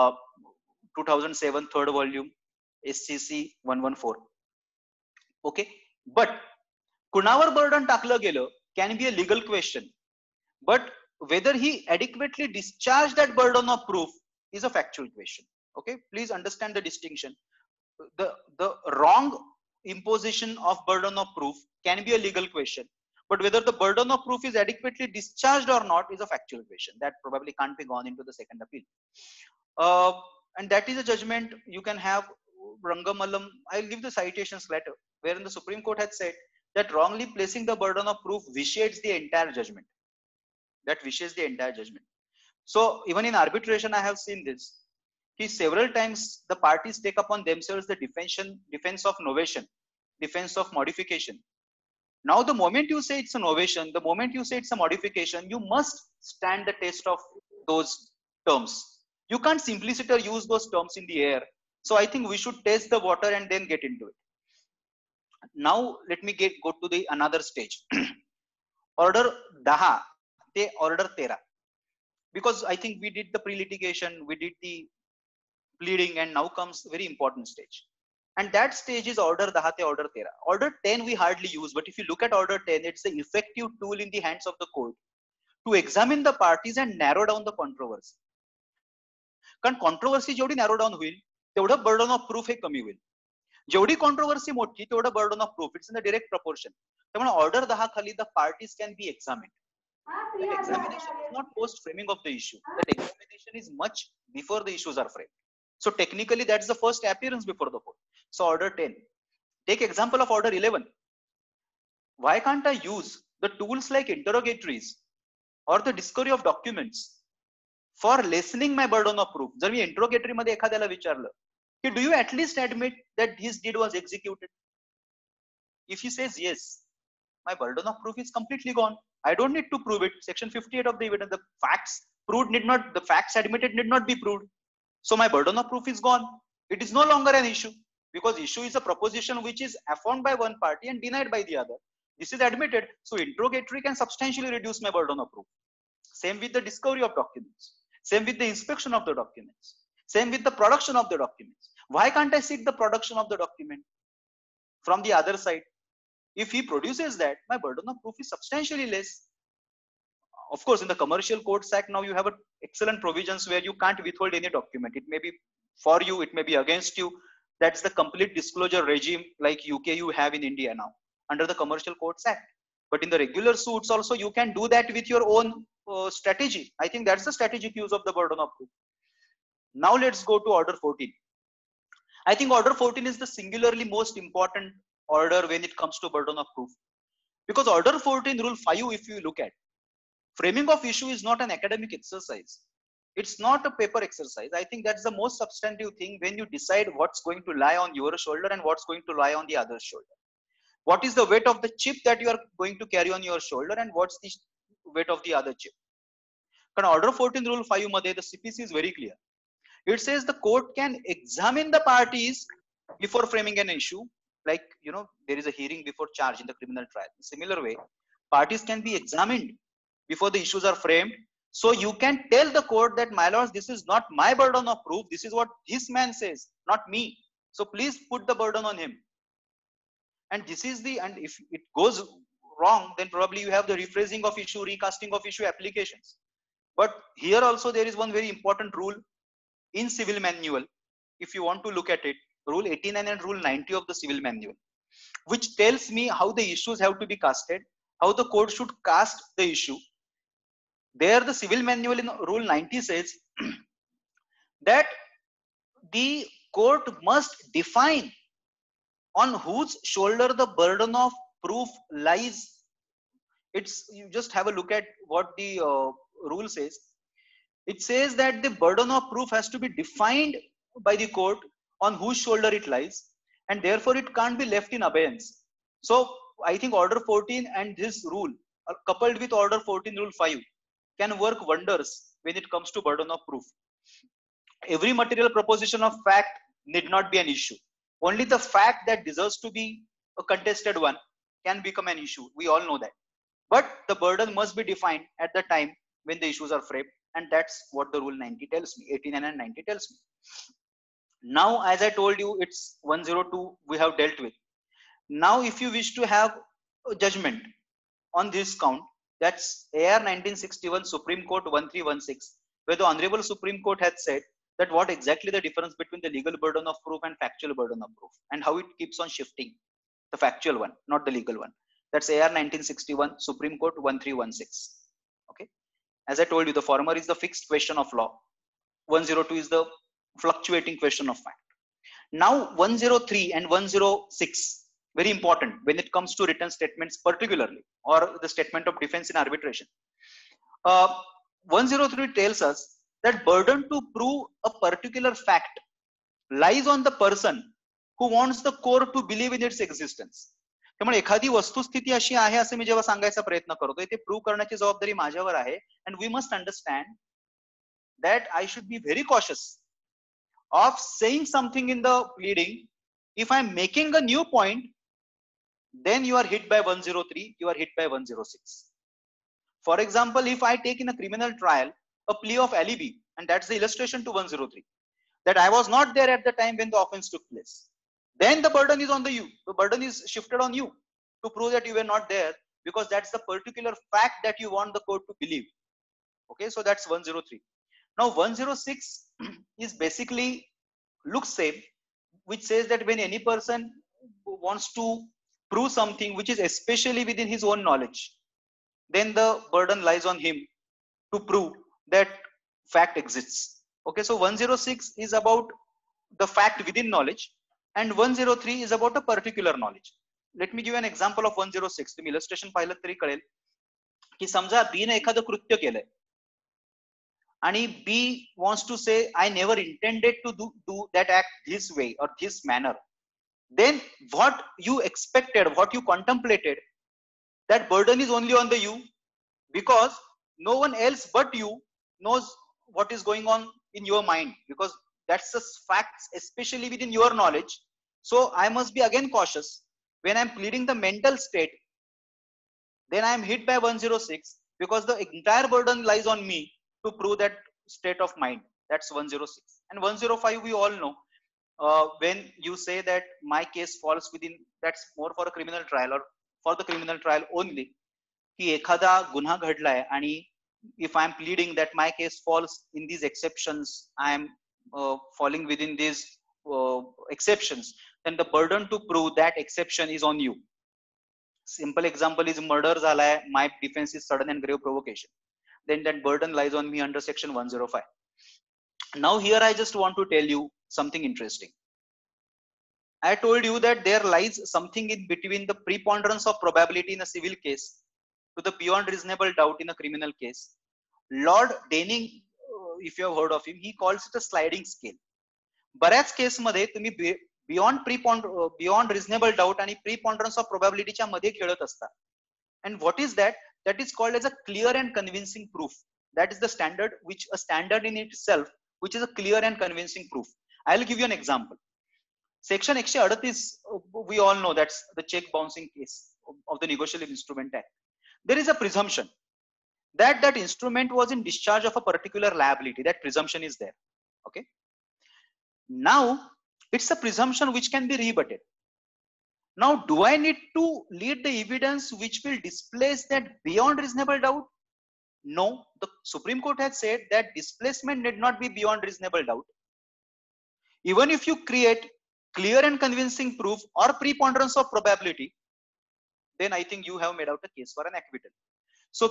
2007 third volume SCC 114. Okay, but कुणावर burden टाकलं गेलं can be a legal question, but whether he adequately discharged that burden of proof is a factual question. Okay, please understand the distinction. The wrong imposition of burden of proof can be a legal question, but whether the burden of proof is adequately discharged or not is a factual question that probably can't be gone into the second appeal. And that is a judgment you can have. Rangamalam, I'll give the citations later, wherein the Supreme Court had said that wrongly placing the burden of proof vitiates the entire judgment. That vitiates the entire judgment. So even in arbitration, I have seen this. Several times the parties take upon themselves the defense of novation, defense of modification. Now the moment you say it's a novation, the moment you say it's a modification, you must stand the test of those terms. You can't simply sit or use those terms in the air. So I think we should test the water and then get into it. Now let me go to the another stage. Order 10 te order 13. Because I think we did the pre-litigation, we did the pleading, and now comes very important stage. And that stage is order 10 te order 13. Order 10 we hardly use, but if you look at order 10, it's the effective tool in the hands of the court to examine the parties and narrow down the controversy. कारण controversy जेवढी narrow down होईल तेवढं burden of proof हे कमी होईल. जेवढी controversy मोठी तेवढं burden of proof, it's in the direct proportion. त्यामुळे order 10 खाली the parties can be examined. That examination is not post framing of the issue. That examination is much before the issues are framed. So technically that's the first appearance before the court. So order 10. Take example of order 11. Why can't I use the tools like interrogatories or the discovery of documents for lessening my burden of proof? जर मी interrogatory मध्ये एखाद्याला विचारलं की do you at least admit that his deed was executed? If he says yes, my burden of proof is completely gone. I don't need to prove it. Section 58 of the evidence, the facts proved need not, the facts admitted need not be proved. So my burden of proof is gone. It is no longer an issue because issue is a proposition which is affirmed by one party and denied by the other. This is admitted. So interrogatory can substantially reduce my burden of proof. Same with the discovery of documents. Same with the inspection of the documents. Same with the production of the documents. Why can't I seek the production of the document from the other side? If he produces that, my burden of proof is substantially less. Of course, in the Commercial Courts Act, now you have excellent provisions where you can't withhold any document. It may be for you, it may be against you. That's the complete disclosure regime like UK you have in India now under the Commercial Courts Act. But in the regular suits also, you can do that with your own strategy. I think that's the strategic use of the burden of proof. Now let's go to order 14. I think order 14 is the singularly most important order when it comes to burden of proof, because order 14 rule 5, if you look at, framing of issue is not an academic exercise. It's not a paper exercise. I think that's the most substantive thing when you decide what's going to lie on your shoulder and what's going to lie on the other's shoulder. What is the weight of the chip that you are going to carry on your shoulder, and what's the weight of the other chip? But order 14 rule 5 madhe, the CPC is very clear. It says the court can examine the parties before framing an issue. Like, there is a hearing before charge in the criminal trial. In similar way, parties can be examined before the issues are framed. So you can tell the court that, my lords, this is not my burden of proof. This is what this man says, not me. So please put the burden on him. And this is and if it goes wrong, then probably you have the rephrasing of issue, recasting of issue applications. But here also there is one very important rule in civil manual, if you want to look at it, rule 89 and rule 90 of the civil manual, which tells me how the issues have to be casted, how the court should cast the issue. There the civil manual in rule 90 says that the court must define on whose shoulder the burden of proof lies. You just have a look at what the rule says. It says that the burden of proof has to be defined by the court on whose shoulder it lies, and therefore it can't be left in abeyance. So I think order 14 and this rule, coupled with order 14 rule 5, can work wonders when it comes to burden of proof. Every material proposition of fact need not be an issue. Only the fact that deserves to be a contested one can become an issue. We all know that. But the burden must be defined at the time when the issues are framed. And that's what the rule 90 tells me, 89 and 90 tells me. Now, as I told you, it's 102 we have dealt with. Now, if you wish to have a judgment on this count, that's AR 1961 Supreme Court 1316, where the Honorable Supreme Court had said that what exactly the difference between the legal burden of proof and factual burden of proof, and how it keeps on shifting, the factual one, not the legal one. That's AR 1961 Supreme Court 1316. Okay. As I told you, the former is the fixed question of law. 102 is the fluctuating question of fact. Now 103 and 106, very important when it comes to written statements particularly, or the statement of defense in arbitration. 103 tells us that burden to prove a particular fact lies on the person who wants the court to believe in its existence. त्यामुळे एखादी वस्तुस्थिती अशी आहे असं मी जेव्हा सांगायचा प्रयत्न करतोय, ते प्रूव्ह करण्याची जबाबदारी माझ्यावर आहे. And we must understand that I should be very cautious of saying something in the pleading. If I'm making a new point, then you are hit by 103, you are hit by 106. For example, if I take in a criminal trial a plea of alibi, and that's the illustration to 103, that I was not there at the time when the offense took place, then the burden is on you. The burden is shifted on you to prove that you were not there, because that's the particular fact that you want the court to believe. Okay, so that's 103. Now 106 is basically looks same, which says that when any person wants to prove something which is especially within his own knowledge, then the burden lies on him to prove that fact exists. Okay, so 106 is about the fact within knowledge, and 103 is about a particular knowledge. Let me give you an example of 106. तुम्ही illustration पाहिलं तरी कळेल की समजा B ने एखादं कृत्य केलंय आणि B wants to say I never intended to do that act this way or this manner. Then what you expected, what you contemplated, that burden is only on the you, because no one else but you knows what is going on in your mind, because that's the facts especially within your knowledge. So I must be again cautious when I'm pleading the mental state. Then I'm hit by 106 because the entire burden lies on me to prove that state of mind. That's 106. And 105 we all know, when you say that my case falls within, that's more for a criminal trial or for the criminal trial only, की एखादा गुन्हा घडलाय आणि if I'm pleading that my case falls in these exceptions, I am falling within these exceptions, then the burden to prove that exception is on you. Simple example is murder zalay, my defense is sudden and grave provocation. Then that burden lies on me under section 105. Now here I just want to tell you something interesting. I told you that there lies something in between the preponderance of probability in a civil case to the beyond reasonable doubt in a criminal case. Lord Denning, if you have heard of him, he calls it a sliding scale. बऱ्याच case मध्ये तुम्ही beyond reasonable doubt आणि प्रीपॉन्डरन्स of प्रोबॅबिलिटीच्या मध्ये खेळत असता. And what is that? That is called as a clear and convincing proof. That is the standard, which a standard in itself, which is a clear and convincing proof. I'll give you an example. Section 138, we all know that's the check bouncing case of the Negotiable Instrument Act. There is a presumption that that instrument was in discharge of a particular liability. That presumption is there. Okay. Now it's a presumption which can be rebutted. Now, do I need to lead the evidence which will displace that beyond reasonable doubt? No, the Supreme Court has said that displacement need not be beyond reasonable doubt. Even if you create clear and convincing proof or preponderance of probability, then I think you have made out a case for an acquittal. So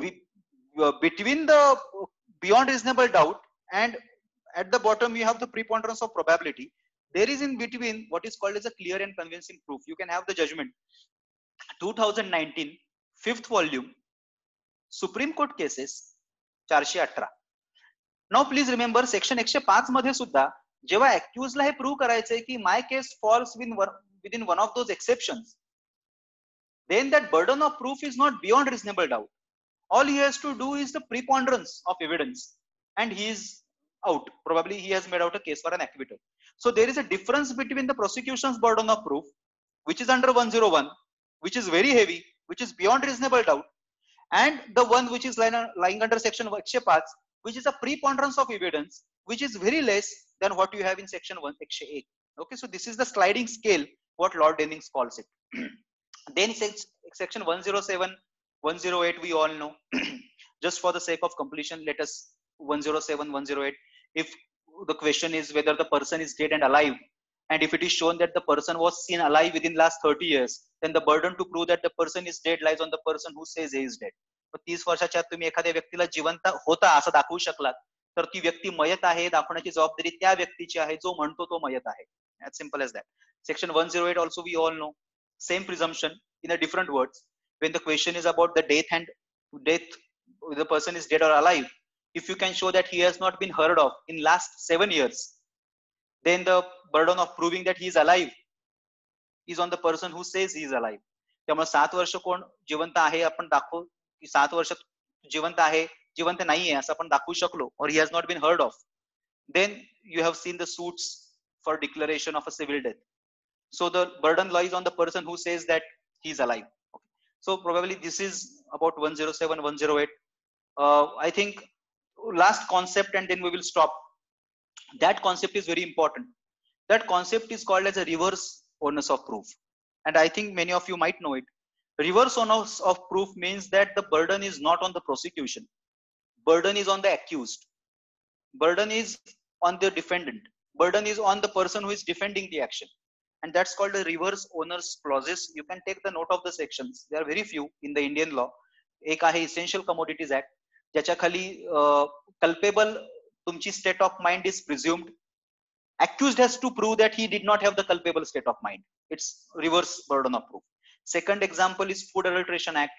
between the beyond reasonable doubt and at the bottom you have the preponderance of probability, there is in between what is called as a clear and convincing proof. You can have the judgment. 2019, 5th volume, Supreme Court cases 418. Now please remember section 105 मध्ये सुद्धा जेव्हा accused ला हे prove करायचंय की my case falls within one of those exceptions, then that burden of proof is not beyond reasonable doubt. All he has to do is the preponderance of evidence and he is out. Probably he has made out a case for an acquittal. So there is a difference between the prosecution's burden of proof, which is under 101, which is very heavy, which is beyond reasonable doubt, and the one which is lying under section 105, which is a preponderance of evidence, which is very less than what you have in section 108. Okay, so this is the sliding scale, what Lord Denning calls it. Then section 107, 108, we all know. Just for the sake of completion, let us 107, 108. If the question is whether the person is dead and alive, and if it is shown that the person was seen alive within last 30 years, then the burden to prove that the person is dead lies on the person who says he is dead. 30 वर्षाच्या आत तुम्ही एखाद्या व्यक्तीला जिवंत होता असं दाखवू शकलात तर ती व्यक्ती मयत आहे दाखवण्याची जबाबदारी त्या व्यक्तीची आहे जो म्हणतो तो मयत आहे. As simple as that. Section 108 also we all know. Same presumption in a different words. When the question is about the death, the person is dead or alive, if you can show that he has not been heard of in last 7 years, then the burden of proving that he is alive is on the person who says he is alive. त्यामुळे 7 वर्ष कोण जिवंत आहे आपण दाखवू की 7 वर्ष जिवंत आहे जिवंत नाहीये असं आपण दाखवू शकलो, or he has not been heard of, then you have seen the suits for declaration of a civil death. So the burden lies on the person who says that he is alive. Okay. So probably this is about 107, 108. I think last concept and then we will stop. That concept is very important. That concept is called as a reverse onus of proof, and I think many of you might know it. Reverse onus of proof means that the burden is not on the prosecution, burden is on the accused, burden is on the defendant, burden is on the person who is defending the action, and that's called the reverse onus clauses. You can take the note of the sections. There are very few in the Indian law. एक आहे Essential Commodities Act, ज्याच्या खाली culpable तुमची state of mind is presumed. Accused has to prove that he did not have the culpable state of mind. It's reverse burden of proof. Second example is Food Adulteration Act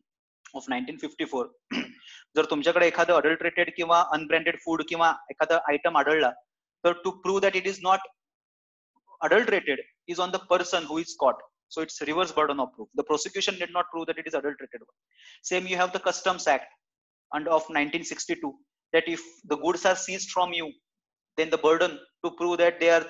of 1954. जर तुमच्याकडे एखादं adulterated किंवा unbranded food किंवा एखादा item आढळला तर to prove that it is not adulterated is on the person who is caught. So it's reverse burden of proof. The prosecution did not prove that it is adulterated. Same you have the Customs Act of 1962, that if the goods are seized from you, then the burden to prove that they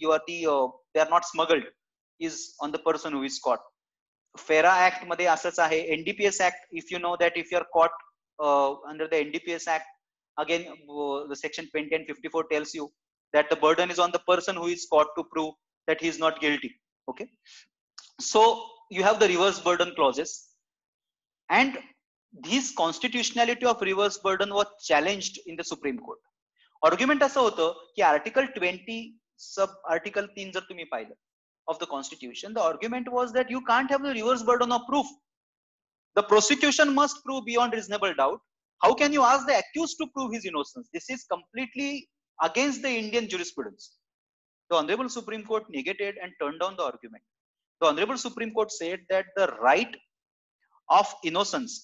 are not smuggled is on the person who is caught. FERA Act मध्ये असंच आहे. NDPS Act, if you know that if you are caught under the NDPS Act, again the section 20 and 54 tells you that the burden is on the person who is caught to prove that he is not guilty. Okay, so you have the reverse burden clauses, and this constitutionality of reverse burden was challenged in the Supreme Court. Argument असं होतं की article 20 sub article 3 जर तुम्ही पाहिलं of the constitution, the argument was that you can't have the reverse burden of proof. The prosecution must prove beyond reasonable doubt. How can you ask the accused to prove his innocence? This is completely against the Indian jurisprudence. The Honorable Supreme Court negated and turned down the argument. The Honorable Supreme Court said that the right of innocence,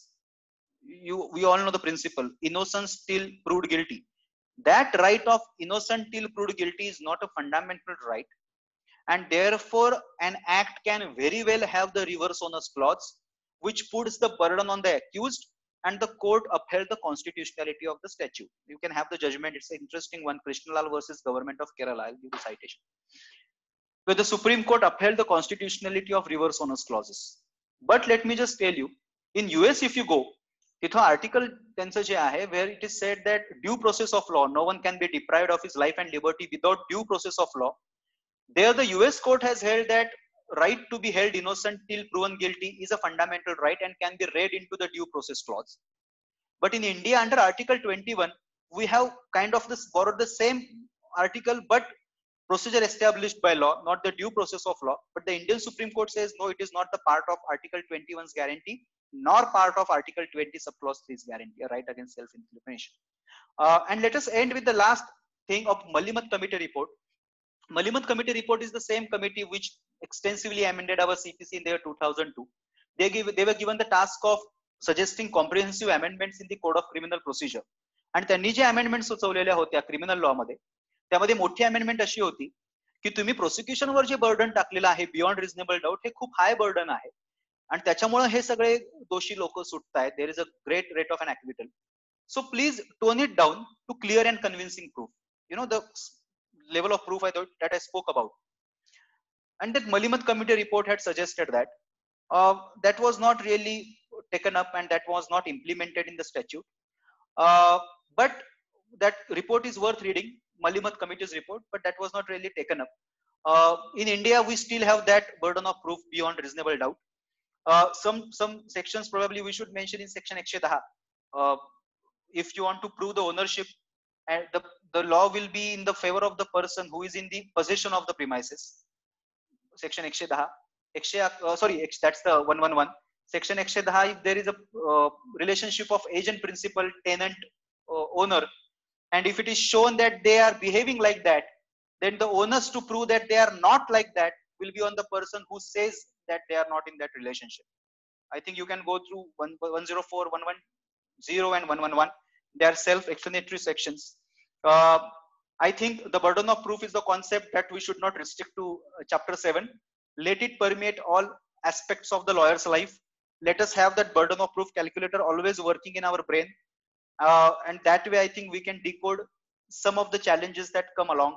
we all know the principle, innocence till proved guilty. That right of innocent till proved guilty is not a fundamental right, and therefore an act can very well have the reverse onus clause, which puts the burden on the accused, and the court upheld the constitutionality of the statute. You can have the judgment. It's an interesting one, Krishnalal versus Government of Kerala. I'll give the citation, where the Supreme Court upheld the constitutionality of reverse onus clauses. But let me just tell you, in US if you go, तिथं article त्यांचं जे आहे, where it is said that due process of law, no one can be deprived of his life and liberty without due process of law. There the US court has held that right to be held innocent till proven guilty is a fundamental right and can be read into the due process clause. But in India, under Article 21, we have kind of this borrowed the same article, but procedure established by law, not the due process of law. But the Indian Supreme Court says no, it is not the part of Article 21's guarantee, nor part of Article 20 subclause 3's guarantee, a right against self-incrimination. And let us end with the last thing of Malimat Committee report. Malimat Committee report is the same committee which extensively amended our CPC in the year 2002. They were given the task of suggesting comprehensive amendments in the Code of Criminal Procedure. आणि त्यांनी जे amendment सुचवलेल्या होत्या criminal law मध्ये, त्यामध्ये मोठी amendment अशी होती की तुम्ही प्रोसिक्युशनवर जे बर्डन टाकलेलं आहे बियॉन्ड रिझनेबल डाऊट, हे खूप हाय बर्डन आहे आणि त्याच्यामुळे हे सगळे दोषी लोक सुटतायत. There is a great rate of an acquittal. So please tone it down to clear and convincing proof. You know the level of proof that I spoke about. And that Malimat Committee report had suggested that that was not really taken up and that was not implemented in the statute. But that report is worth reading, Malimat Committee's report, but that was not really taken up. In India, we still have that burden of proof beyond reasonable doubt. Some sections probably we should mention in section 110. If you want to prove the ownership, and the law will be in the favor of the person who is in the possession of the premises. Section 110. That's the 111. Section 110, if there is a relationship of agent, principal, tenant, owner, and if it is shown that they are behaving like that, then the onus to prove that they are not like that will be on the person who says that they are not in that relationship. I think you can go through 104, 110, and 111. They are self-explanatory sections. I think the burden of proof is the concept that we should not restrict to chapter 7. Let it permeate all aspects of the lawyer's life. Let us have that burden of proof calculator always working in our brain. And that way, I think we can decode some of the challenges that come along.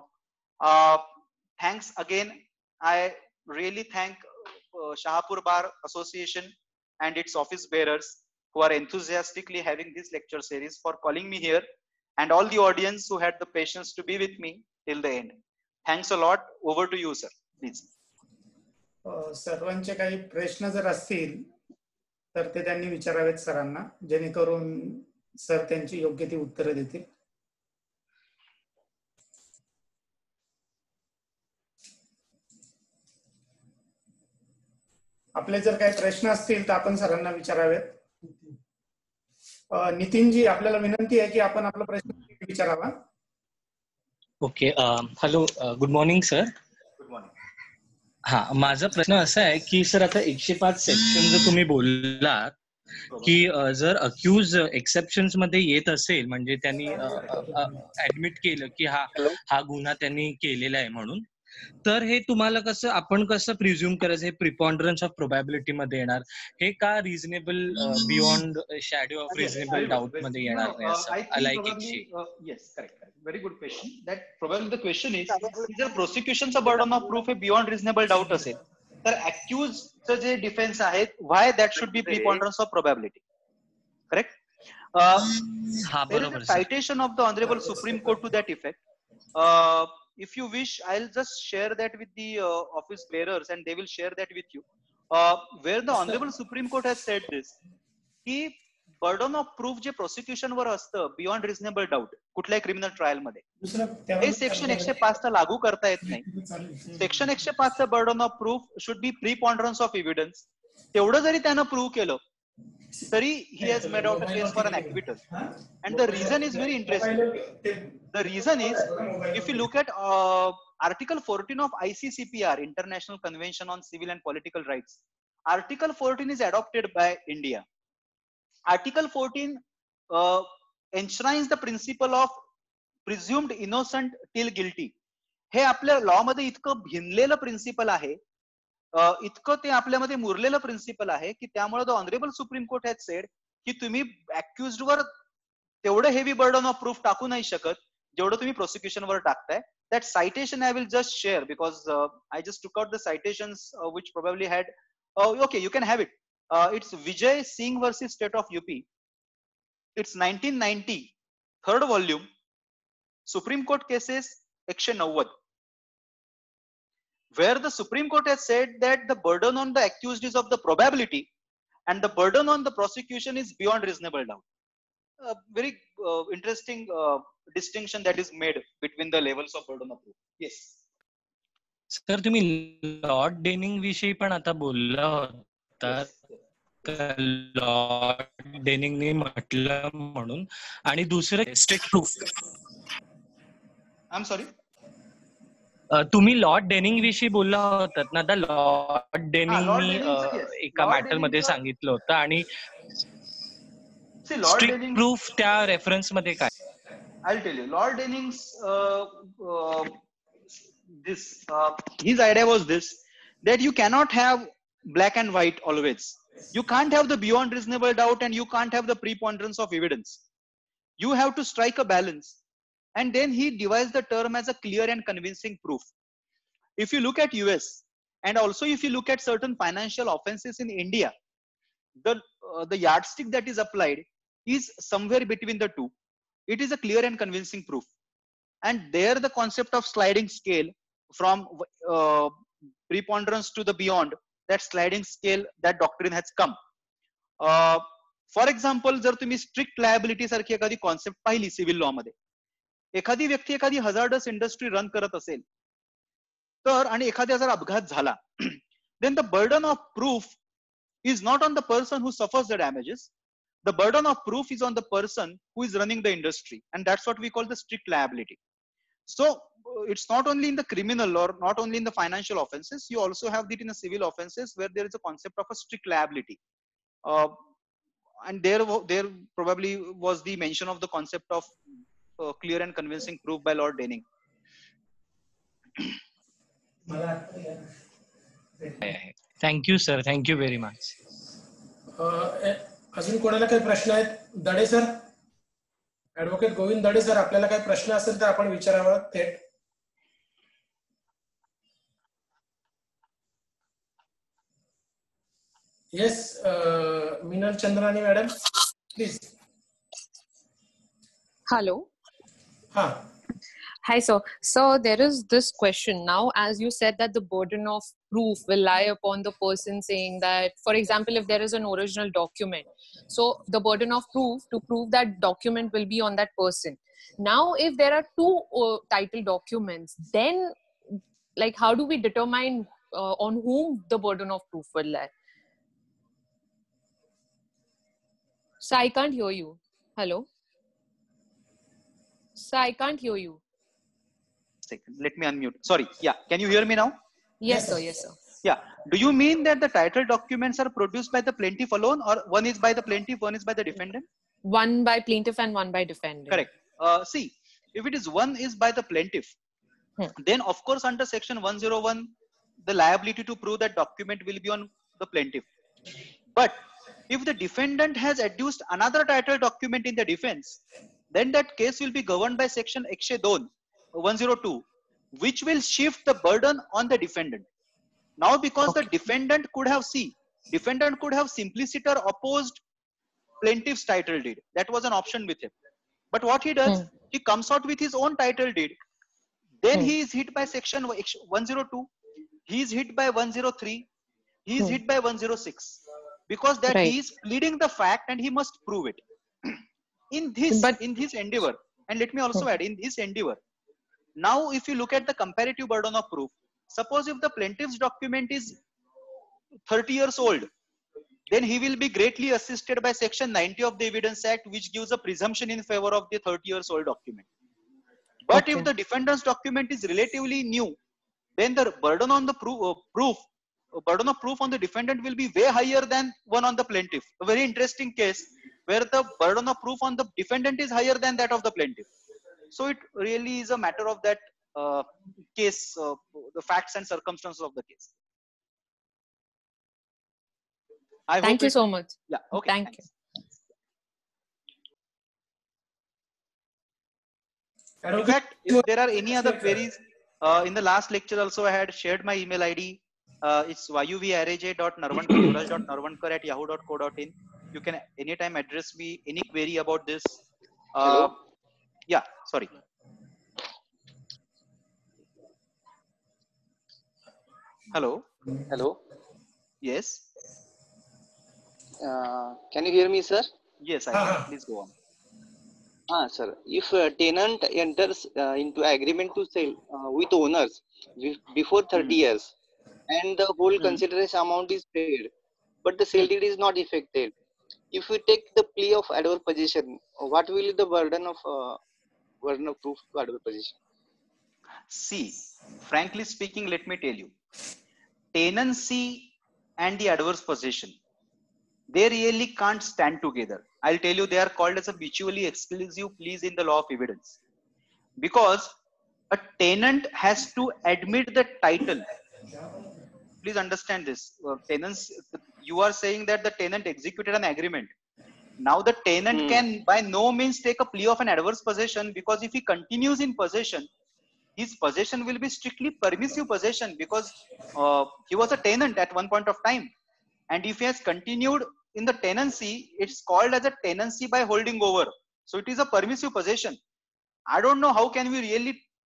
Thanks again. I really thank Shahapur Bar Association and its office bearers who are enthusiastically having this lecture series for calling me here, and all the audience who had the patience to be with me till the end. Thanks a lot. Over to you, sir. Please. सर्वांचे काही प्रश्न जर असतील तर ते त्यांनी विचारावेत सरांना, जेणेकरून सर त्यांची योग्य ती उत्तरे देतील. आपले जर काही प्रश्न असतील तर आपण सरांना विचारावेत. नितीनजी, आपल्याला विनंती आहे की आपण आपला प्रश्न विचारावा. Okay. Hello, good morning sir. Good morning. हा, माझा प्रश्न असा आहे की सर, आता 105 सेक्शन जर तुम्ही बोललात की जर अक्यूज एक्सेप्शन्स मध्ये येत असेल, म्हणजे त्यांनी ऍडमिट केलं की हा गुन्हा त्यांनी केलेला आहे म्हणून, तर हे तुम्हाला आपण कसं प्रिझ्युम करायचं, हे प्रिपॉन्डरन्स ऑफ प्रोबॅबिलिटी मध्ये येणार, हे का reasonable beyond shadow of reasonable doubt मध्ये येणार नाही असं? Like yes, correct. Very good question. That probably the question is, जर प्रोसिक्युशनचा बर्डन ऑफ प्रूफ हे बियॉन्ड रिझनेबल डाऊट असेल, तर अक्यूजचं जे डिफेन्स आहे, why that should be preponderance of probability. Correct. There is a citation of the Honorable Supreme Court to that effect. If you wish, I'll just share that with the office bearers and they will share that with you. Where the Honorable Supreme Court has said this, कि burden of proof जे prosecution वर असतं beyond reasonable doubt कुठल्याही criminal trial मध्ये हे section 105 ला लागू करता येत नाही. सेक्शन 105 चं burden of proof should be preponderance of evidence. तेवढं जरी त्यानं प्रूव्ह केलं तरी he has made out a case for an acquittal. And the reason is very interesting. The reason is, if you look at Article 14 of ICCPR, International Convention on Civil and Political Rights, Article 14 is adopted by India. Article 14 enshrines the principle of presumed innocent till guilty. हे आपल्या law मध्ये इतकं भिनलेलं principal आहे, इतकं ते आपल्यामध्ये मुरलेलं principal आहे की त्यामुळे the honourable Supreme Court has said की तुम्ही अक्युज्ड वर तेवढं हेवी बर्डन ऑफ प्रूफ टाकू नाही शकत जेवढं तुम्ही प्रोसिक्युशन वर टाकताय. That citation I will just share because I just took out the citations which probably had okay, you can have it. It's Vijay Singh versus State of UP. It's 1990, third volume, Supreme Court cases 190, where the Supreme Court has said that the burden on the accused is of the probability and the burden on the prosecution is beyond reasonable doubt. A very interesting distinction that is made between the levels of burden of proof. Yes. Sir तुम्ही Lord Denning विषयी पण आता बोलला होता, Lord डेनिंगने म्हटलं म्हणून, आणि दुसरं स्ट्रिक्ट प्रूफ. I'm sorry. तुम्ही लॉर्ड डेनिंग विषयी बोलला होतात ना, आता लॉर्ड डेनिंगनी एका मॅटर मध्ये सांगितलं होतं, आणि स्ट्रिक्ट प्रूफ त्या रेफरन्स मध्ये काय? I'll tell you. Lord Denning's his idea was this, that you cannot have black and white always. You can't have the beyond reasonable doubt and you can't have the preponderance of evidence. You have to strike a balance. And then he devised the term as a clear and convincing proof. If you look at US and also if you look at certain financial offenses in India, the yardstick that is applied is somewhere between the two. It is a clear and convincing proof. And there the concept of sliding scale from preponderance to the beyond, that sliding scale, that doctrine has come. For example, जर तुम्ही strict liability सारखी एखादी concept पाहिली civil law मध्ये, एखादी व्यक्ती एखादी hazardous industry run करत असेल तर, आणि एखाद्या जर अपघात झाला, then the burden of proof is not on the person who suffers the damages. The burden of proof is on the person who is running the industry, and that's what we call the strict liability. So it's not only in the criminal or not only in the financial offenses, you also have it in the civil offenses where there is a concept of a strict liability. And there probably was the mention of the concept of clear and convincing proof by Lord Denning. Thank you, sir. Thank you very much. अजून कोणाला काही प्रश्न आहेत? Dade sir, advocate Govind Dade sir, आपल्याला काही प्रश्न असेल तर आपण विचारावा थेट. Yes, Meenal Chandrani madam, please. Hello. हा. Hi, sir. So there is this question now, as you said that the burden of proof will lie upon the person saying that, for example, if there is an original document, so the burden of proof to prove that document will be on that person. Now, if there are two title documents, then like how do we determine on whom the burden of proof will lie? So I can't hear you. Hello? So I can't hear you. Second, let me unmute. Sorry. Yeah. Can you hear me now? Yes, sir. Yes, sir. Yeah. Do you mean that the title documents are produced by the plaintiff alone, or one is by the plaintiff, one is by the defendant? One by plaintiff and one by defendant. Correct. See, if it is one is by the plaintiff, then of course under section 101, the liability to prove that document will be on the plaintiff. But if the defendant has adduced another title document in the defense, then that case will be governed by section 102, which will shift the burden on the defendant. Now, because the defendant could have simpliciter opposed plaintiff's title deed. That was an option with him. But what he does, he comes out with his own title deed. Then he is hit by section 102. He is hit by 103. He is hit by 106. because that Right. he is pleading the fact and he must prove it. in this endeavor, and let me also add, in this endeavor, now if you look at the comparative burden of proof, suppose if the plaintiff's document is 30 years old, then he will be greatly assisted by section 90 of the Evidence Act, which gives a presumption in favor of the 30 years old document. But if Okay. the defendant's document is relatively new, then the burden on the burden of proof on the defendant will be way higher than one on the plaintiff. A very interesting case where the burden of proof on the defendant is higher than that of the plaintiff. So it really is a matter of that case, the facts and circumstances of the case. I Thank hope you so much. Yeah. Okay. Thank thanks. In fact, if there are any other queries, in the last lecture also I had shared my email ID. It's yuvrej.narvankar@yahoo.co.in. You can anytime address me any query about this. Hello? Yeah, sorry. Hello. Hello. Yes. Can you hear me, sir? Yes, I can. Please go on. Sir. If a tenant enters into agreement to sell with owners before 30 years, and the whole consideration amount is paid, but the sale deed is not effected, if we take the plea of adverse possession, what will be the burden of proof to adverse possession? See, frankly speaking, let me tell you, tenancy and the adverse possession, they really can't stand together. I'll tell you, they are called as a mutually exclusive pleas in the law of evidence, because a tenant has to admit the title. Please understand this. You are saying that the tenant executed an agreement. Now the tenant can by no means take a plea of an adverse possession, because if he continues in possession, his possession will be strictly permissive possession, because he was a tenant at one point of time. And if he has continued in the tenancy, it's called as a tenancy by holding over. So it is a permissive possession. I don't know how can we really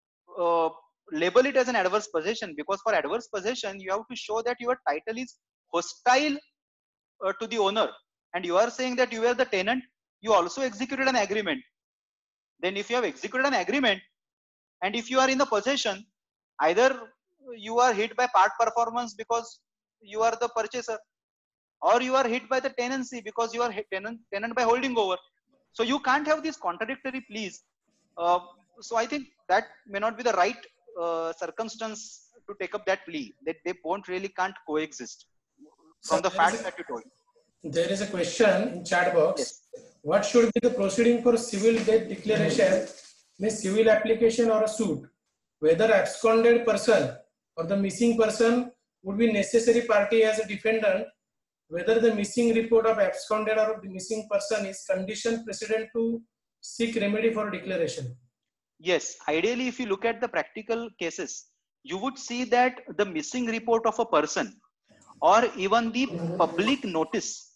label it as an adverse possession, because for adverse possession, you have to show that your title is hostile to the owner. And you are saying that you were the tenant, you also executed an agreement. Then if you have executed an agreement, and if you are in the possession, either you are hit by part performance because you are the purchaser, or you are hit by the tenancy because you are tenant by holding over. So you can't have these contradictory pleas. So I think that may not be the right circumstance to take up that plea. That they really can't coexist from the facts that you told. There is a question in chat box. Yes. What should be the proceeding for civil death declaration, means civil application or a suit? Whether absconded person or the missing person would be necessary party as a defendant, whether the missing report of absconded or the missing person is condition precedent to seek remedy for declaration. Yes, ideally, if you look at the practical cases, you would see that the missing report of a person or even the public notice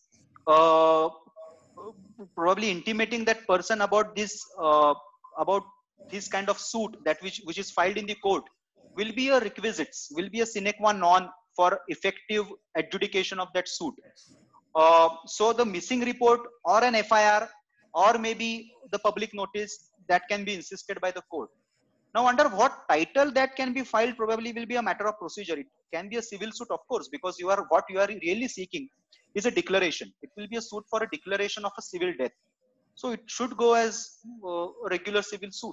probably intimating that person about this kind of suit that which is filed in the court will be a requisites, will be a sine qua non for effective adjudication of that suit. So the missing report or an FIR or maybe the public notice that can be insisted by the court. Now, under what title that can be filed probably will be a matter of procedure. It can be a civil suit, of course, because what you are really seeking is a declaration. It will be a suit for a declaration of a civil death. So it should go as a regular civil suit.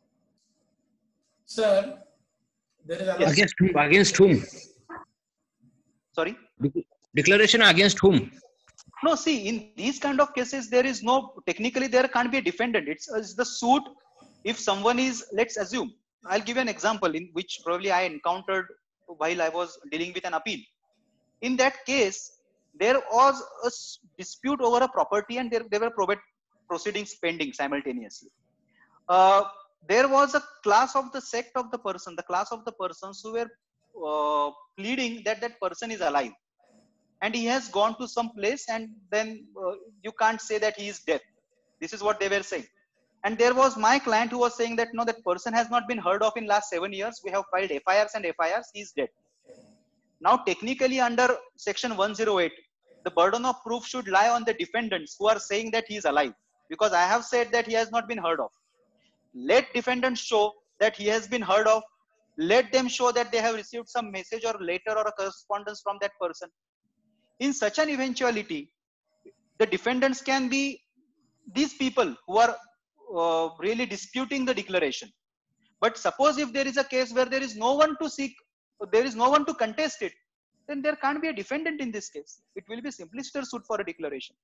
Sir, there is another Against whom? Sorry? Declaration against whom? No, see, in these kind of cases, there is no, technically there can't be a defendant. It's the suit. If someone is, let's assume, I'll give you an example in which probably I encountered while I was dealing with an appeal. In that case, there was a dispute over a property and there were probate proceedings pending simultaneously. There was a class of the sect of the person, the class of the persons who were pleading that that person is alive. And he has gone to some place and then you can't say that he is dead. This is what they were saying. And there was my client who was saying that no, that person has not been heard of in last 7 years. We have filed FIRs and FIRs, he is dead. Now technically under section 108, the burden of proof should lie on the defendants who are saying that he is alive, because I have said that he has not been heard of. Let defendants show that he has been heard of. Let them show that they have received some message or letter or a correspondence from that person. In such an eventuality, the defendants can be these people who are really disputing the declaration. But suppose if there is a case where there is no one to seek, there is no one to contest it, then there can't be a defendant in this case. It will be simply still suit for a declaration.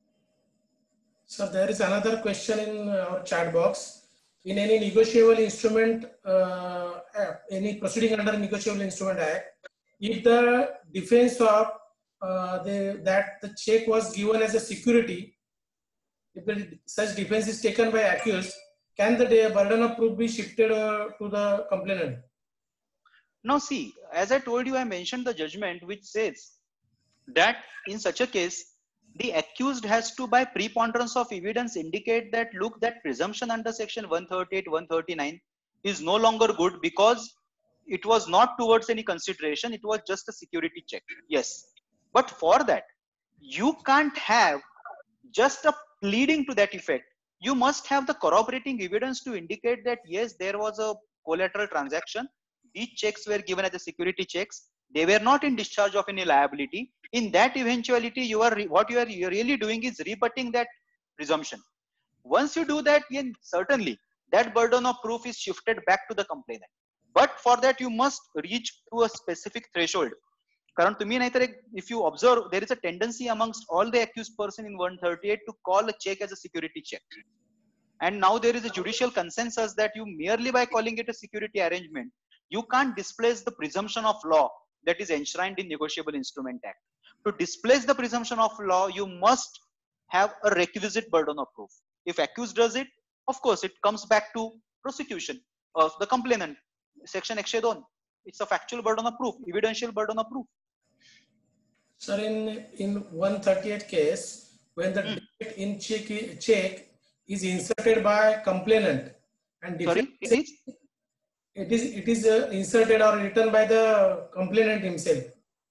So there is another question in our chat box. In any negotiable instrument, any proceeding under Negotiable Instrument Act, if the defense of that the check was given as a security, if such defense is taken by accused, can the burden of proof be shifted to the complainant? Now see, as I told you, I mentioned the judgment which says that in such a case, the accused has to, by preponderance of evidence, indicate that, look, that presumption under section 138, 139 is no longer good because it was not towards any consideration, it was just a security check. Yes. But for that, you can't have just a pleading to that effect. You must have the corroborating evidence to indicate that, yes, there was a collateral transaction. These checks were given as a security checks. They were not in discharge of any liability. In that eventuality, what you are really doing is rebutting that presumption. Once you do that, then certainly that burden of proof is shifted back to the complainant. But for that, you must reach to a specific threshold. If you observe, there is a tendency amongst all the accused person in 138 to call a check as a security check. And now there is a judicial consensus that you merely by calling it a security arrangement, you can't displace the presumption of law that is enshrined in Negotiable Instrument Act. To displace the presumption of law, you must have a requisite burden of proof. If accused does it, of course, it comes back to prosecution of the complainant. Section 102. It's a factual burden of proof, evidential burden of proof. Sir, in 138 case, when the date in check is inserted by complainant and it is inserted or written by the complainant himself.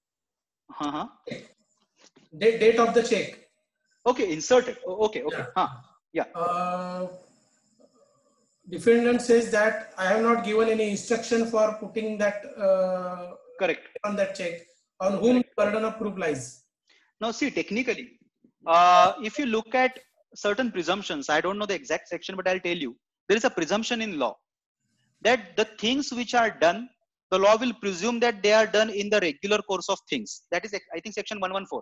Date of the check. Okay, inserted. Okay. Yeah. Defendant says that I have not given any instruction for putting that correct on that check. On whom the burden of proof lies? Now, see, technically, if you look at certain presumptions, I don't know the exact section, but I'll tell you, there is a presumption in law that the things which are done, the law will presume that they are done in the regular course of things. That is, I think, section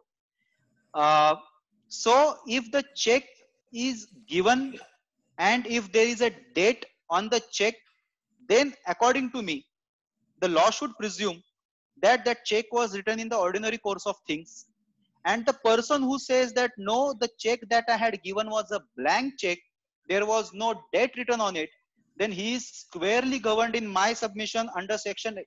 114. So, if the check is given and if there is a date on the check, then according to me, the law should presume that that check was written in the ordinary course of things. And the person who says that no, the check that I had given was a blank check, there was no date written on it, then he is squarely governed in my submission under section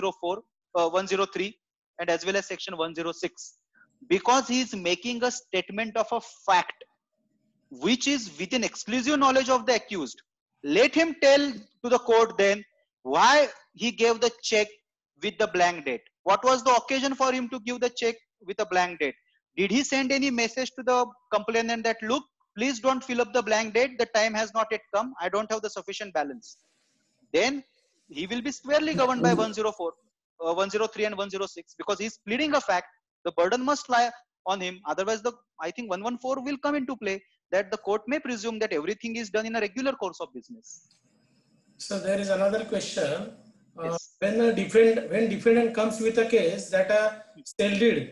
103 and as well as section 106, because he is making a statement of a fact which is within exclusive knowledge of the accused. Let him tell to the court then why he gave the check with the blank date. What was the occasion for him to give the check with a blank date? Did he send any message to the complainant that, look, please don't fill up the blank date, the time has not yet come, I don't have the sufficient balance? Then he will be squarely governed by 104, 103 and 106, because he is pleading a fact. The burden must lie on him. Otherwise, I think 114 will come into play, that the court may presume that everything is done in a regular course of business. So there is another question. Yes. When defendant comes with a case that a sale deed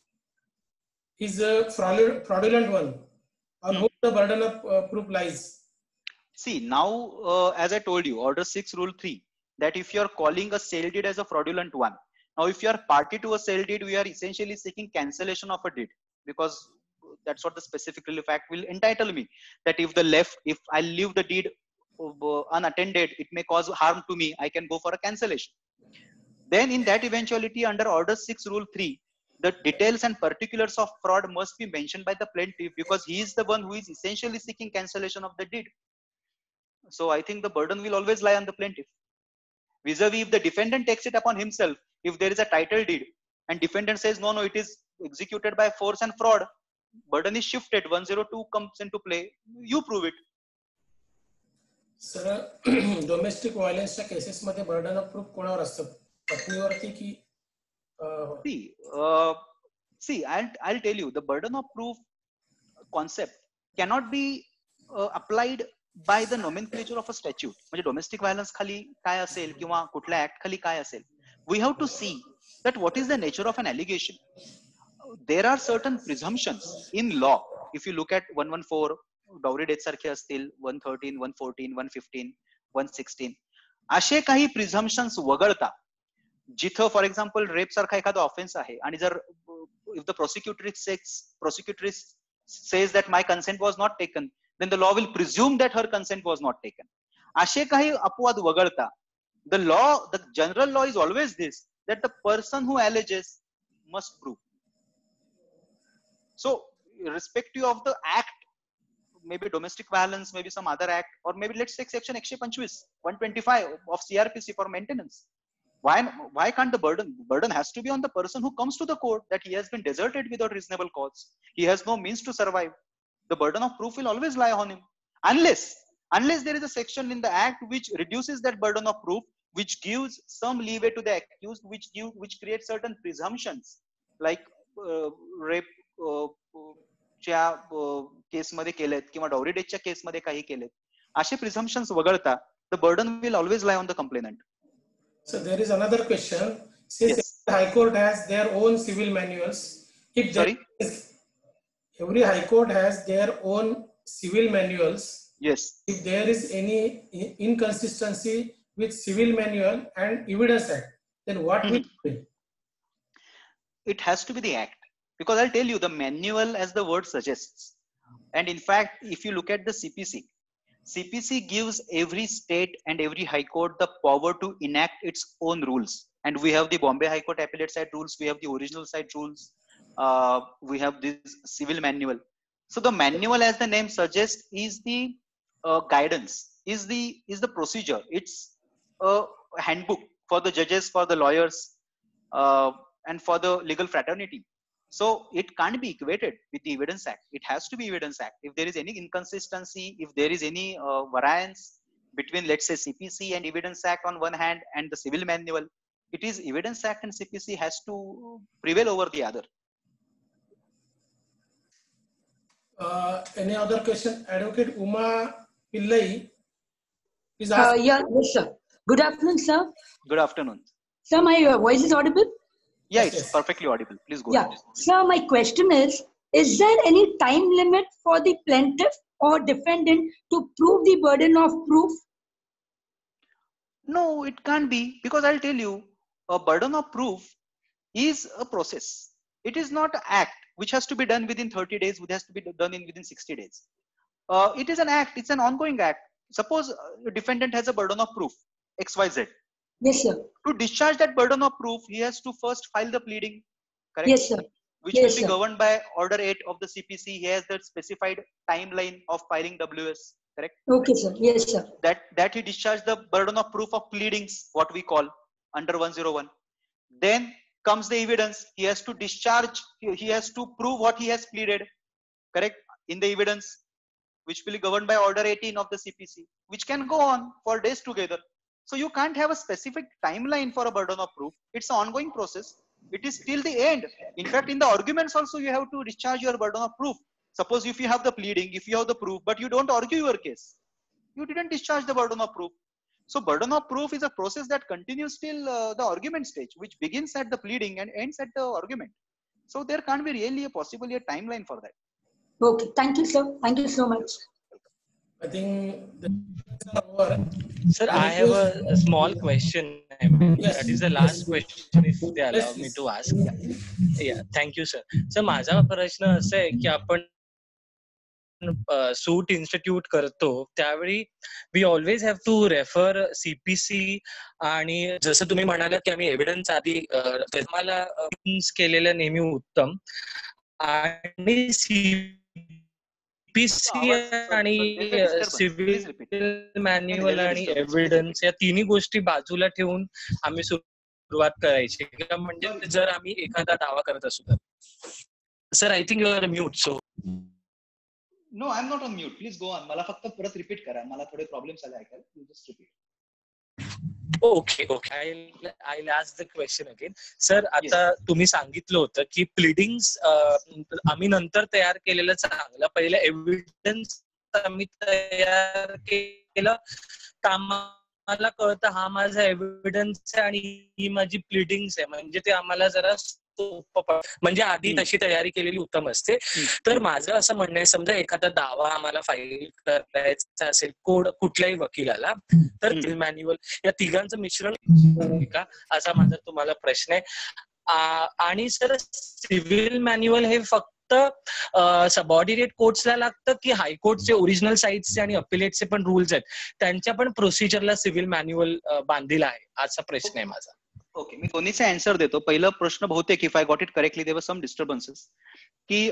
is a fraudulent one, on whom the burden of proof lies? See, now, as I told you, Order 6, Rule 3, that if you are calling a sale deed as a fraudulent one, now if you are party to a sale deed, we are essentially seeking cancellation of a deed, because that's what the specific relief act will entitle me, that if I leave the deed unattended, it may cause harm to me, I can go for a cancellation. Then in that eventuality, under Order 6, Rule 3, the details and particulars of fraud must be mentioned by the plaintiff, because he is the one who is essentially seeking cancellation of the deed. So I think the burden will always lie on the plaintiff. Vis-a-vis, if the defendant takes it upon himself, if there is a title deed and defendant says, no, it is executed by force and fraud, burden is shifted. 102 comes into play. You prove it. Sir domestic व्हायलन्सच्या केसेसमध्ये burden of proof कोणावर असतं, पत्नीवरती की see, I'll tell you, the burden of proof concept cannot be applied by the nomenclature of a statute. म्हणजे domestic violence खाली काय असेल किंवा कुठल्या ऍक्ट खाली काय असेल. We have to see that what is the nature of an allegation. There are certain presumptions in law. If you look at 114, dowry death सारखे असतील, 113, 114, 115, 116, असे काही प्रिझम्पशन्स वगळता जिथं फॉर एक्झाम्पल रेप सारखा एखादा ऑफेन्स आहे आणि जर if the prosecutor says that my consent was not taken, then the law will presume that her consent was not taken. असे काही अपवाद वगळता the general law is always this, that the person who alleges must prove. So irrespective of the act, maybe domestic violence, maybe some other act, or maybe let's take section 125, 125 of CRPC for maintenance. Why can't the burden has to be on the person who comes to the court that he has been deserted without reasonable cause, he has no means to survive. The burden of proof will always lie on him, unless there is a section in the act which reduces that burden of proof, which gives some leeway to the accused, which creates certain presumptions, like rape च्या केसमध्ये केलेत किंवा dowry डेथच्या केसमध्ये काही केलेत, असे प्रिझम्पशन्स वगळता the burden will always lie on the complainant. So there is another question. Since every High Court has their own civil manuals, every High Court has their own civil manuals. Yes. If there is any inconsistency with civil manual and evidence act, then what will be? It has to be the act, because I'll tell you, the manual, as the word suggests, and in fact, if you look at the CPC gives every state and every high court the power to enact its own rules. And we have the Bombay High Court appellate side rules, we have the original side rules, we have this civil manual. So the manual, as the name suggests, is the guidance, is the procedure. It's a handbook for the judges, for the lawyers, and for the legal fraternity. So it can't be equated with the Evidence Act. It has to be Evidence Act. If there is any inconsistency, if there is any variance between, let's say, CPC and Evidence Act on one hand and the civil manual, it is Evidence Act and CPC has to prevail over the other. Any other question? Advocate Uma Pillai, please ask. Yes, sir. Good afternoon, sir. Good afternoon. Sir, my voice is audible? Yeah, it's perfectly audible. Please go ahead. Sir, my question is there any time limit for the plaintiff or defendant to prove the burden of proof? No, it can't be, because I'll tell you, a burden of proof is a process. It is not an act which has to be done within 30 days, which has to be done within 60 days. It is an act, it's an ongoing act. Suppose a defendant has a burden of proof, XYZ. Yes, sir. To discharge that burden of proof, he has to first file the pleading, correct? Yes, sir. Which will be governed by Order 8 of the CPC. He has that specified timeline of filing WS, correct? Okay, sir. Yes, sir. That he discharged the burden of proof of pleadings, what we call under 101. Then comes the evidence. He has to discharge, he has to prove what he has pleaded, correct? In the evidence, which will be governed by Order 18 of the CPC, which can go on for days together. So you can't have a specific timeline for a burden of proof. It's an ongoing process. It is till the end. In fact, in the arguments also, you have to discharge your burden of proof. Suppose if you have the pleading, if you have the proof, but you don't argue your case, you didn't discharge the burden of proof. So burden of proof is a process that continues till the argument stage, which begins at the pleading and ends at the argument. So there can't be really possibly a timeline for that. Okay, thank you, sir. Thank you so much. I think Sir, I have a small question. Yes. That is the last question, if they allow me to ask. Yeah, thank you, sir. Sir, माझा प्रश्न असा आहे की आपण suit institute करतो त्यावेळी we always have to refer CPC आणि जसं तुम्ही म्हणालात की आम्ही एव्हिडन्स आधी मला केलेलं नेहमी उत्तम आणि सीपीसी आणि सिव्हिल मॅन्युअल आणि एव्हिडन्स या तिन्ही गोष्टी बाजूला ठेवून आम्ही सुरुवात करायची म्हणजे जर आम्ही एखादा दावा करत असू तर sir I think you are mute. So no I am not on mute. Please go on. मला फक्त परत रिपीट करा. मला थोडे प्रॉब्लेम्स आले ऐकायला. You just repeat. Okay. I ask the question again. Sir आता तुम्ही सांगितलं होतं की प्लिडिंग्स आम्ही नंतर तयार केलेलं चांगलं, पहिलं एव्हिडन्स आम्ही तयार केलं तर आम्हाला कळतं हा माझा एव्हिडन्स आहे आणि ही माझी प्लिडिंग्स आहे, म्हणजे ते आम्हाला जरा म्हणजे आधी तशी तयारी केलेली उत्तम असते. तर माझं असं म्हणणं आहे, समजा एखादा दावा आम्हाला फाईल करायचा असेल कोड कुठल्याही वकिलाला, तर मॅन्युअल या तिघांचं मिश्रण का असा माझा तुम्हाला प्रश्न आहे. आणि सर सिव्हिल मॅन्युअल हे फक्त सबऑर्डिनेट कोर्ट्सला लागतं की हायकोर्टचे ओरिजिनल साइट्सचे आणि अपिलेटचे पण रूल्स आहेत त्यांच्या पण प्रोसिजरला सिव्हिल मॅन्युअल बांधील आहे, असा प्रश्न आहे माझा. ओके, मी दोन्हीचा आन्सर देतो. पहिलं प्रश्न बहुतेक if I got it correctly there were some disturbances की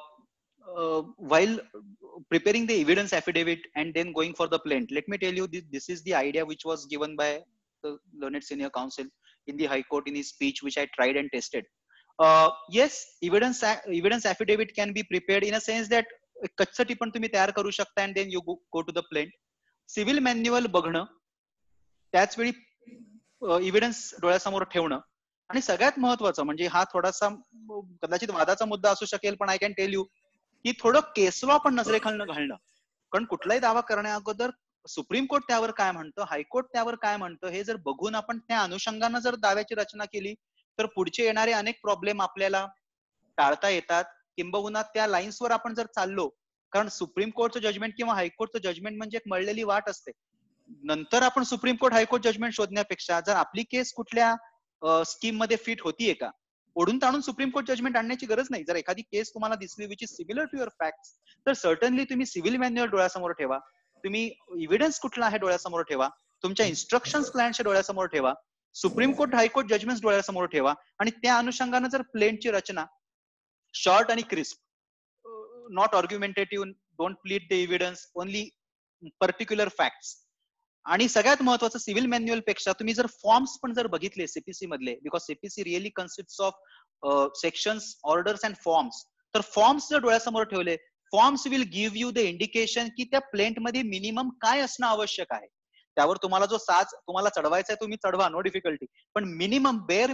while preparing the evidence affidavit and then going for the plaint, let me tell you this is the idea which was given by the learned senior counsel in the high court in his speech, which I tried and tested. Yes, evidence affidavit can be prepared in a sense that कच्चं टिप्पण तुम्ही तयार करू शकता and then you go to the plaint. Civil manual बघणं, त्याच वेळी evidence डोळ्यासमोर ठेवणं, आणि सगळ्यात महत्वाचं म्हणजे हा थोडासा कदाचित वादाचा मुद्दा असू शकेल, पण आय कॅन टेल यू की थोडं केस लॉ पण नजरेखालनं घालणं. कारण कुठलाही दावा करण्या अगोदर सुप्रीम कोर्ट त्यावर काय म्हणतं, हायकोर्ट त्यावर काय म्हणतं, हे जर बघून आपण त्या अनुषंगानं जर दाव्याची रचना केली तर पुढचे येणारे अनेक प्रॉब्लेम आपल्याला टाळता येतात. किंबहुना त्या लाईन्सवर आपण जर चाललो, कारण सुप्रीम कोर्टचं जजमेंट किंवा हायकोर्टचं जजमेंट म्हणजे एक मळलेली वाट असते. नंतर आपण सुप्रीम कोर्ट हायकोर्ट जजमेंट शोधण्यापेक्षा जर आपली केस कुठल्या स्कीम मध्ये फिट होतीये का, ओढून ताणून सुप्रीम कोर्ट जजमेंट आणण्याची गरज नाही. जर एखादी केस तुम्हाला दिसली which is similar to your facts, तर सर्टनली तुम्ही सिव्हिल मॅन्युअल डोळ्यासमोर ठेवा, तुम्ही एव्हिडन्स कुठला आहे डोळ्यासमोर ठेवा, तुमच्या इन्स्ट्रक्शन्स प्लॅनच्या डोळ्यासमोर ठेवा, सुप्रीम कोर्ट हायकोर्ट जजमेंट डोळ्यासमोर ठेवा, आणि त्या अनुषंगाने जर प्लेनची रचना शॉर्ट आणि crisp, not argumentative, don't plead the evidence, only particular facts. आणि सगळ्यात महत्वाचं सिव्हिल मॅन्युअल पेक्षा तुम्ही जर फॉर्म्स पण जर बघितले सीपीसी मधले, because CPC really consists of sections, orders and forms, तर फॉर्म्स जर डोळ्यासमोर ठेवले, forms will give you the indication की त्या प्लेंट मध्ये मिनिमम काय असणं आवश्यक आहे. त्यावर तुम्हाला जो साज तुम्हाला चढवायचा आहे तुम्ही चढवा, नो डिफिकल्टी, पण मिनिमम बेअर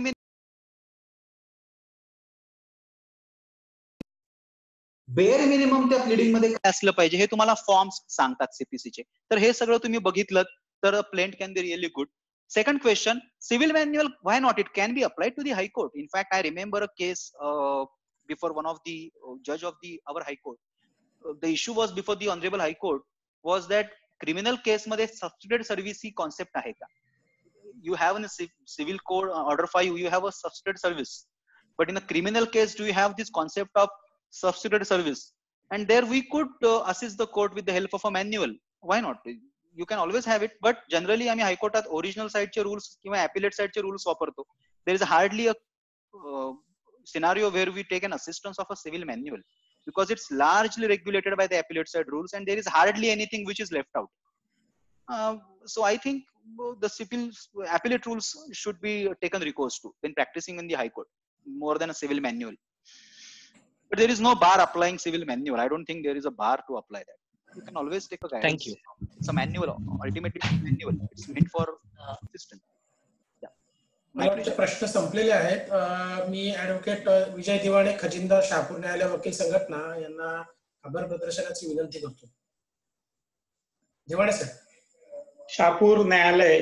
मिनिमम त्या प्लीडिंग मध्ये काय असलं पाहिजे हे तुम्हाला फॉर्म्स सांगतात सीपीसीचे. तर हे सगळं तुम्ही बघितलं तर plaint can be really good. Second question, civil manual, why not? It can be applied to the High Court. In fact, I remember a case before one of the judge of our High Court. The issue was before the Honorable High Court was that criminal case मध्ये substituted service ही concept आहे का? You have in a civil code order 5 you have a substituted service, but in a criminal case do you have this concept of substituted service? And there we could assist the court with the help of a manual. Why not? You can always have it, but generally आम्ही हायकोर्टात original साइडचे rules किंवा appellate साइडचे rules वापरतो. There is hardly a scenario where we take an assistance of a civil manual because it's largely regulated by the appellate side rules and there is hardly anything which is left out. So I think the civil appellate rules should be taken recourse to when practicing in the High Court more than a civil manual. But there is no bar applying civil manual. I don't think there is a bar to apply that. You can always take a guidance. Thank you. It's a manual. Ultimately, it's a manual. It's meant for assistance. मला प्रश्न संपलेले आहेत. मी advocate विजय दिवाणे, खजिनदार, शहापूर न्यायालय वकील संघटना यांना आभार प्रदर्शनाची विनंती करतो. दिवाणे सर. शहापूर न्यायालय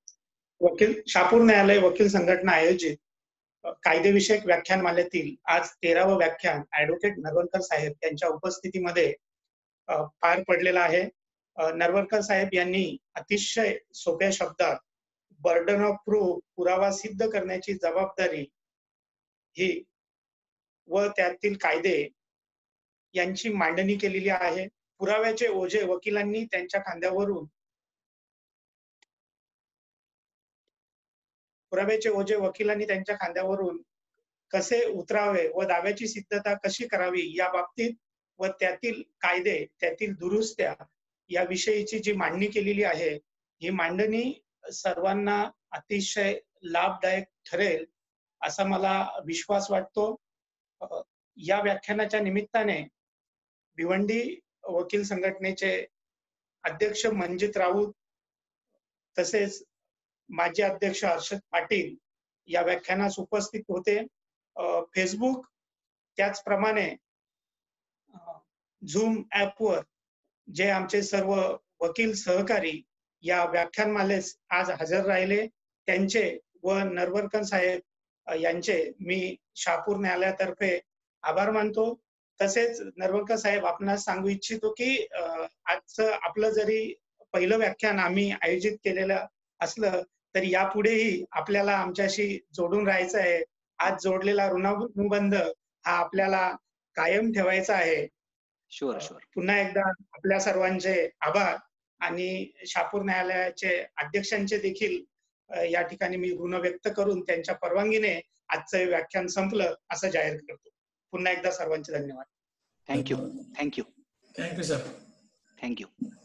वकील संघटना आयोजित कायदेविषयक व्याख्यानमालेतील आज 13वे व्याख्यान ऍडव्होकेट नरवणकर साहेब यांच्या उपस्थितीमध्ये पार पडलेला आहे. नरवणकर साहेब यांनी अतिशय सोप्या शब्दात बर्डन ऑफ प्रूफ, पुरावा सिद्ध करण्याची जबाबदारी ही व त्यातील कायदे यांची मांडणी केलेली आहे. पुराव्याचे ओझे वकिलांनी त्यांच्या खांद्यावरून कसे उतरावे व दाव्याची सिद्धता कशी करावी या बाबतीत व त्यातील कायदे, त्यातील दुरुस्त्या याविषयीची जी मांडणी केलेली आहे, ही मांडणी सर्वांना अतिशय लाभदायक ठरेल असा मला विश्वास वाटतो. या व्याख्यानाच्या निमित्ताने भिवंडी वकील संघटनेचे अध्यक्ष मंजित राऊत तसेच माजी अध्यक्ष हर्षद पाटील या व्याख्यानास उपस्थित होते. फेसबुक त्याचप्रमाणे झूम ॲपवर जे आमचे सर्व वकील सहकारी या व्याख्यानमालेस आज हजर राहिले त्यांचे व नरवरकर साहेब यांचे मी शहापूर न्यायालयातर्फे आभार मानतो. तसेच नरवरकर साहेब आपणास सांगू इच्छितो की आजचं आपलं जरी पहिलं व्याख्यान आम्ही आयोजित केलेलं असलं तरी यापुढेही आपल्याला आमच्याशी जोडून राहायचं आहे. आज जोडलेला ऋणानुबंध हा आपल्याला कायम ठेवायचा आहे. Sure sure. पुन्हा एकदा आपल्या सर्वांचे आभार आणि शहापूर न्यायालयाचे अध्यक्षांचे देखील या ठिकाणी मी ऋण व्यक्त करून त्यांच्या परवानगीने आजचं व्याख्यान संपलं असं जाहीर करतो. पुन्हा एकदा सर्वांचे धन्यवाद. Thank you. Thank you. Thank you sir. Thank you.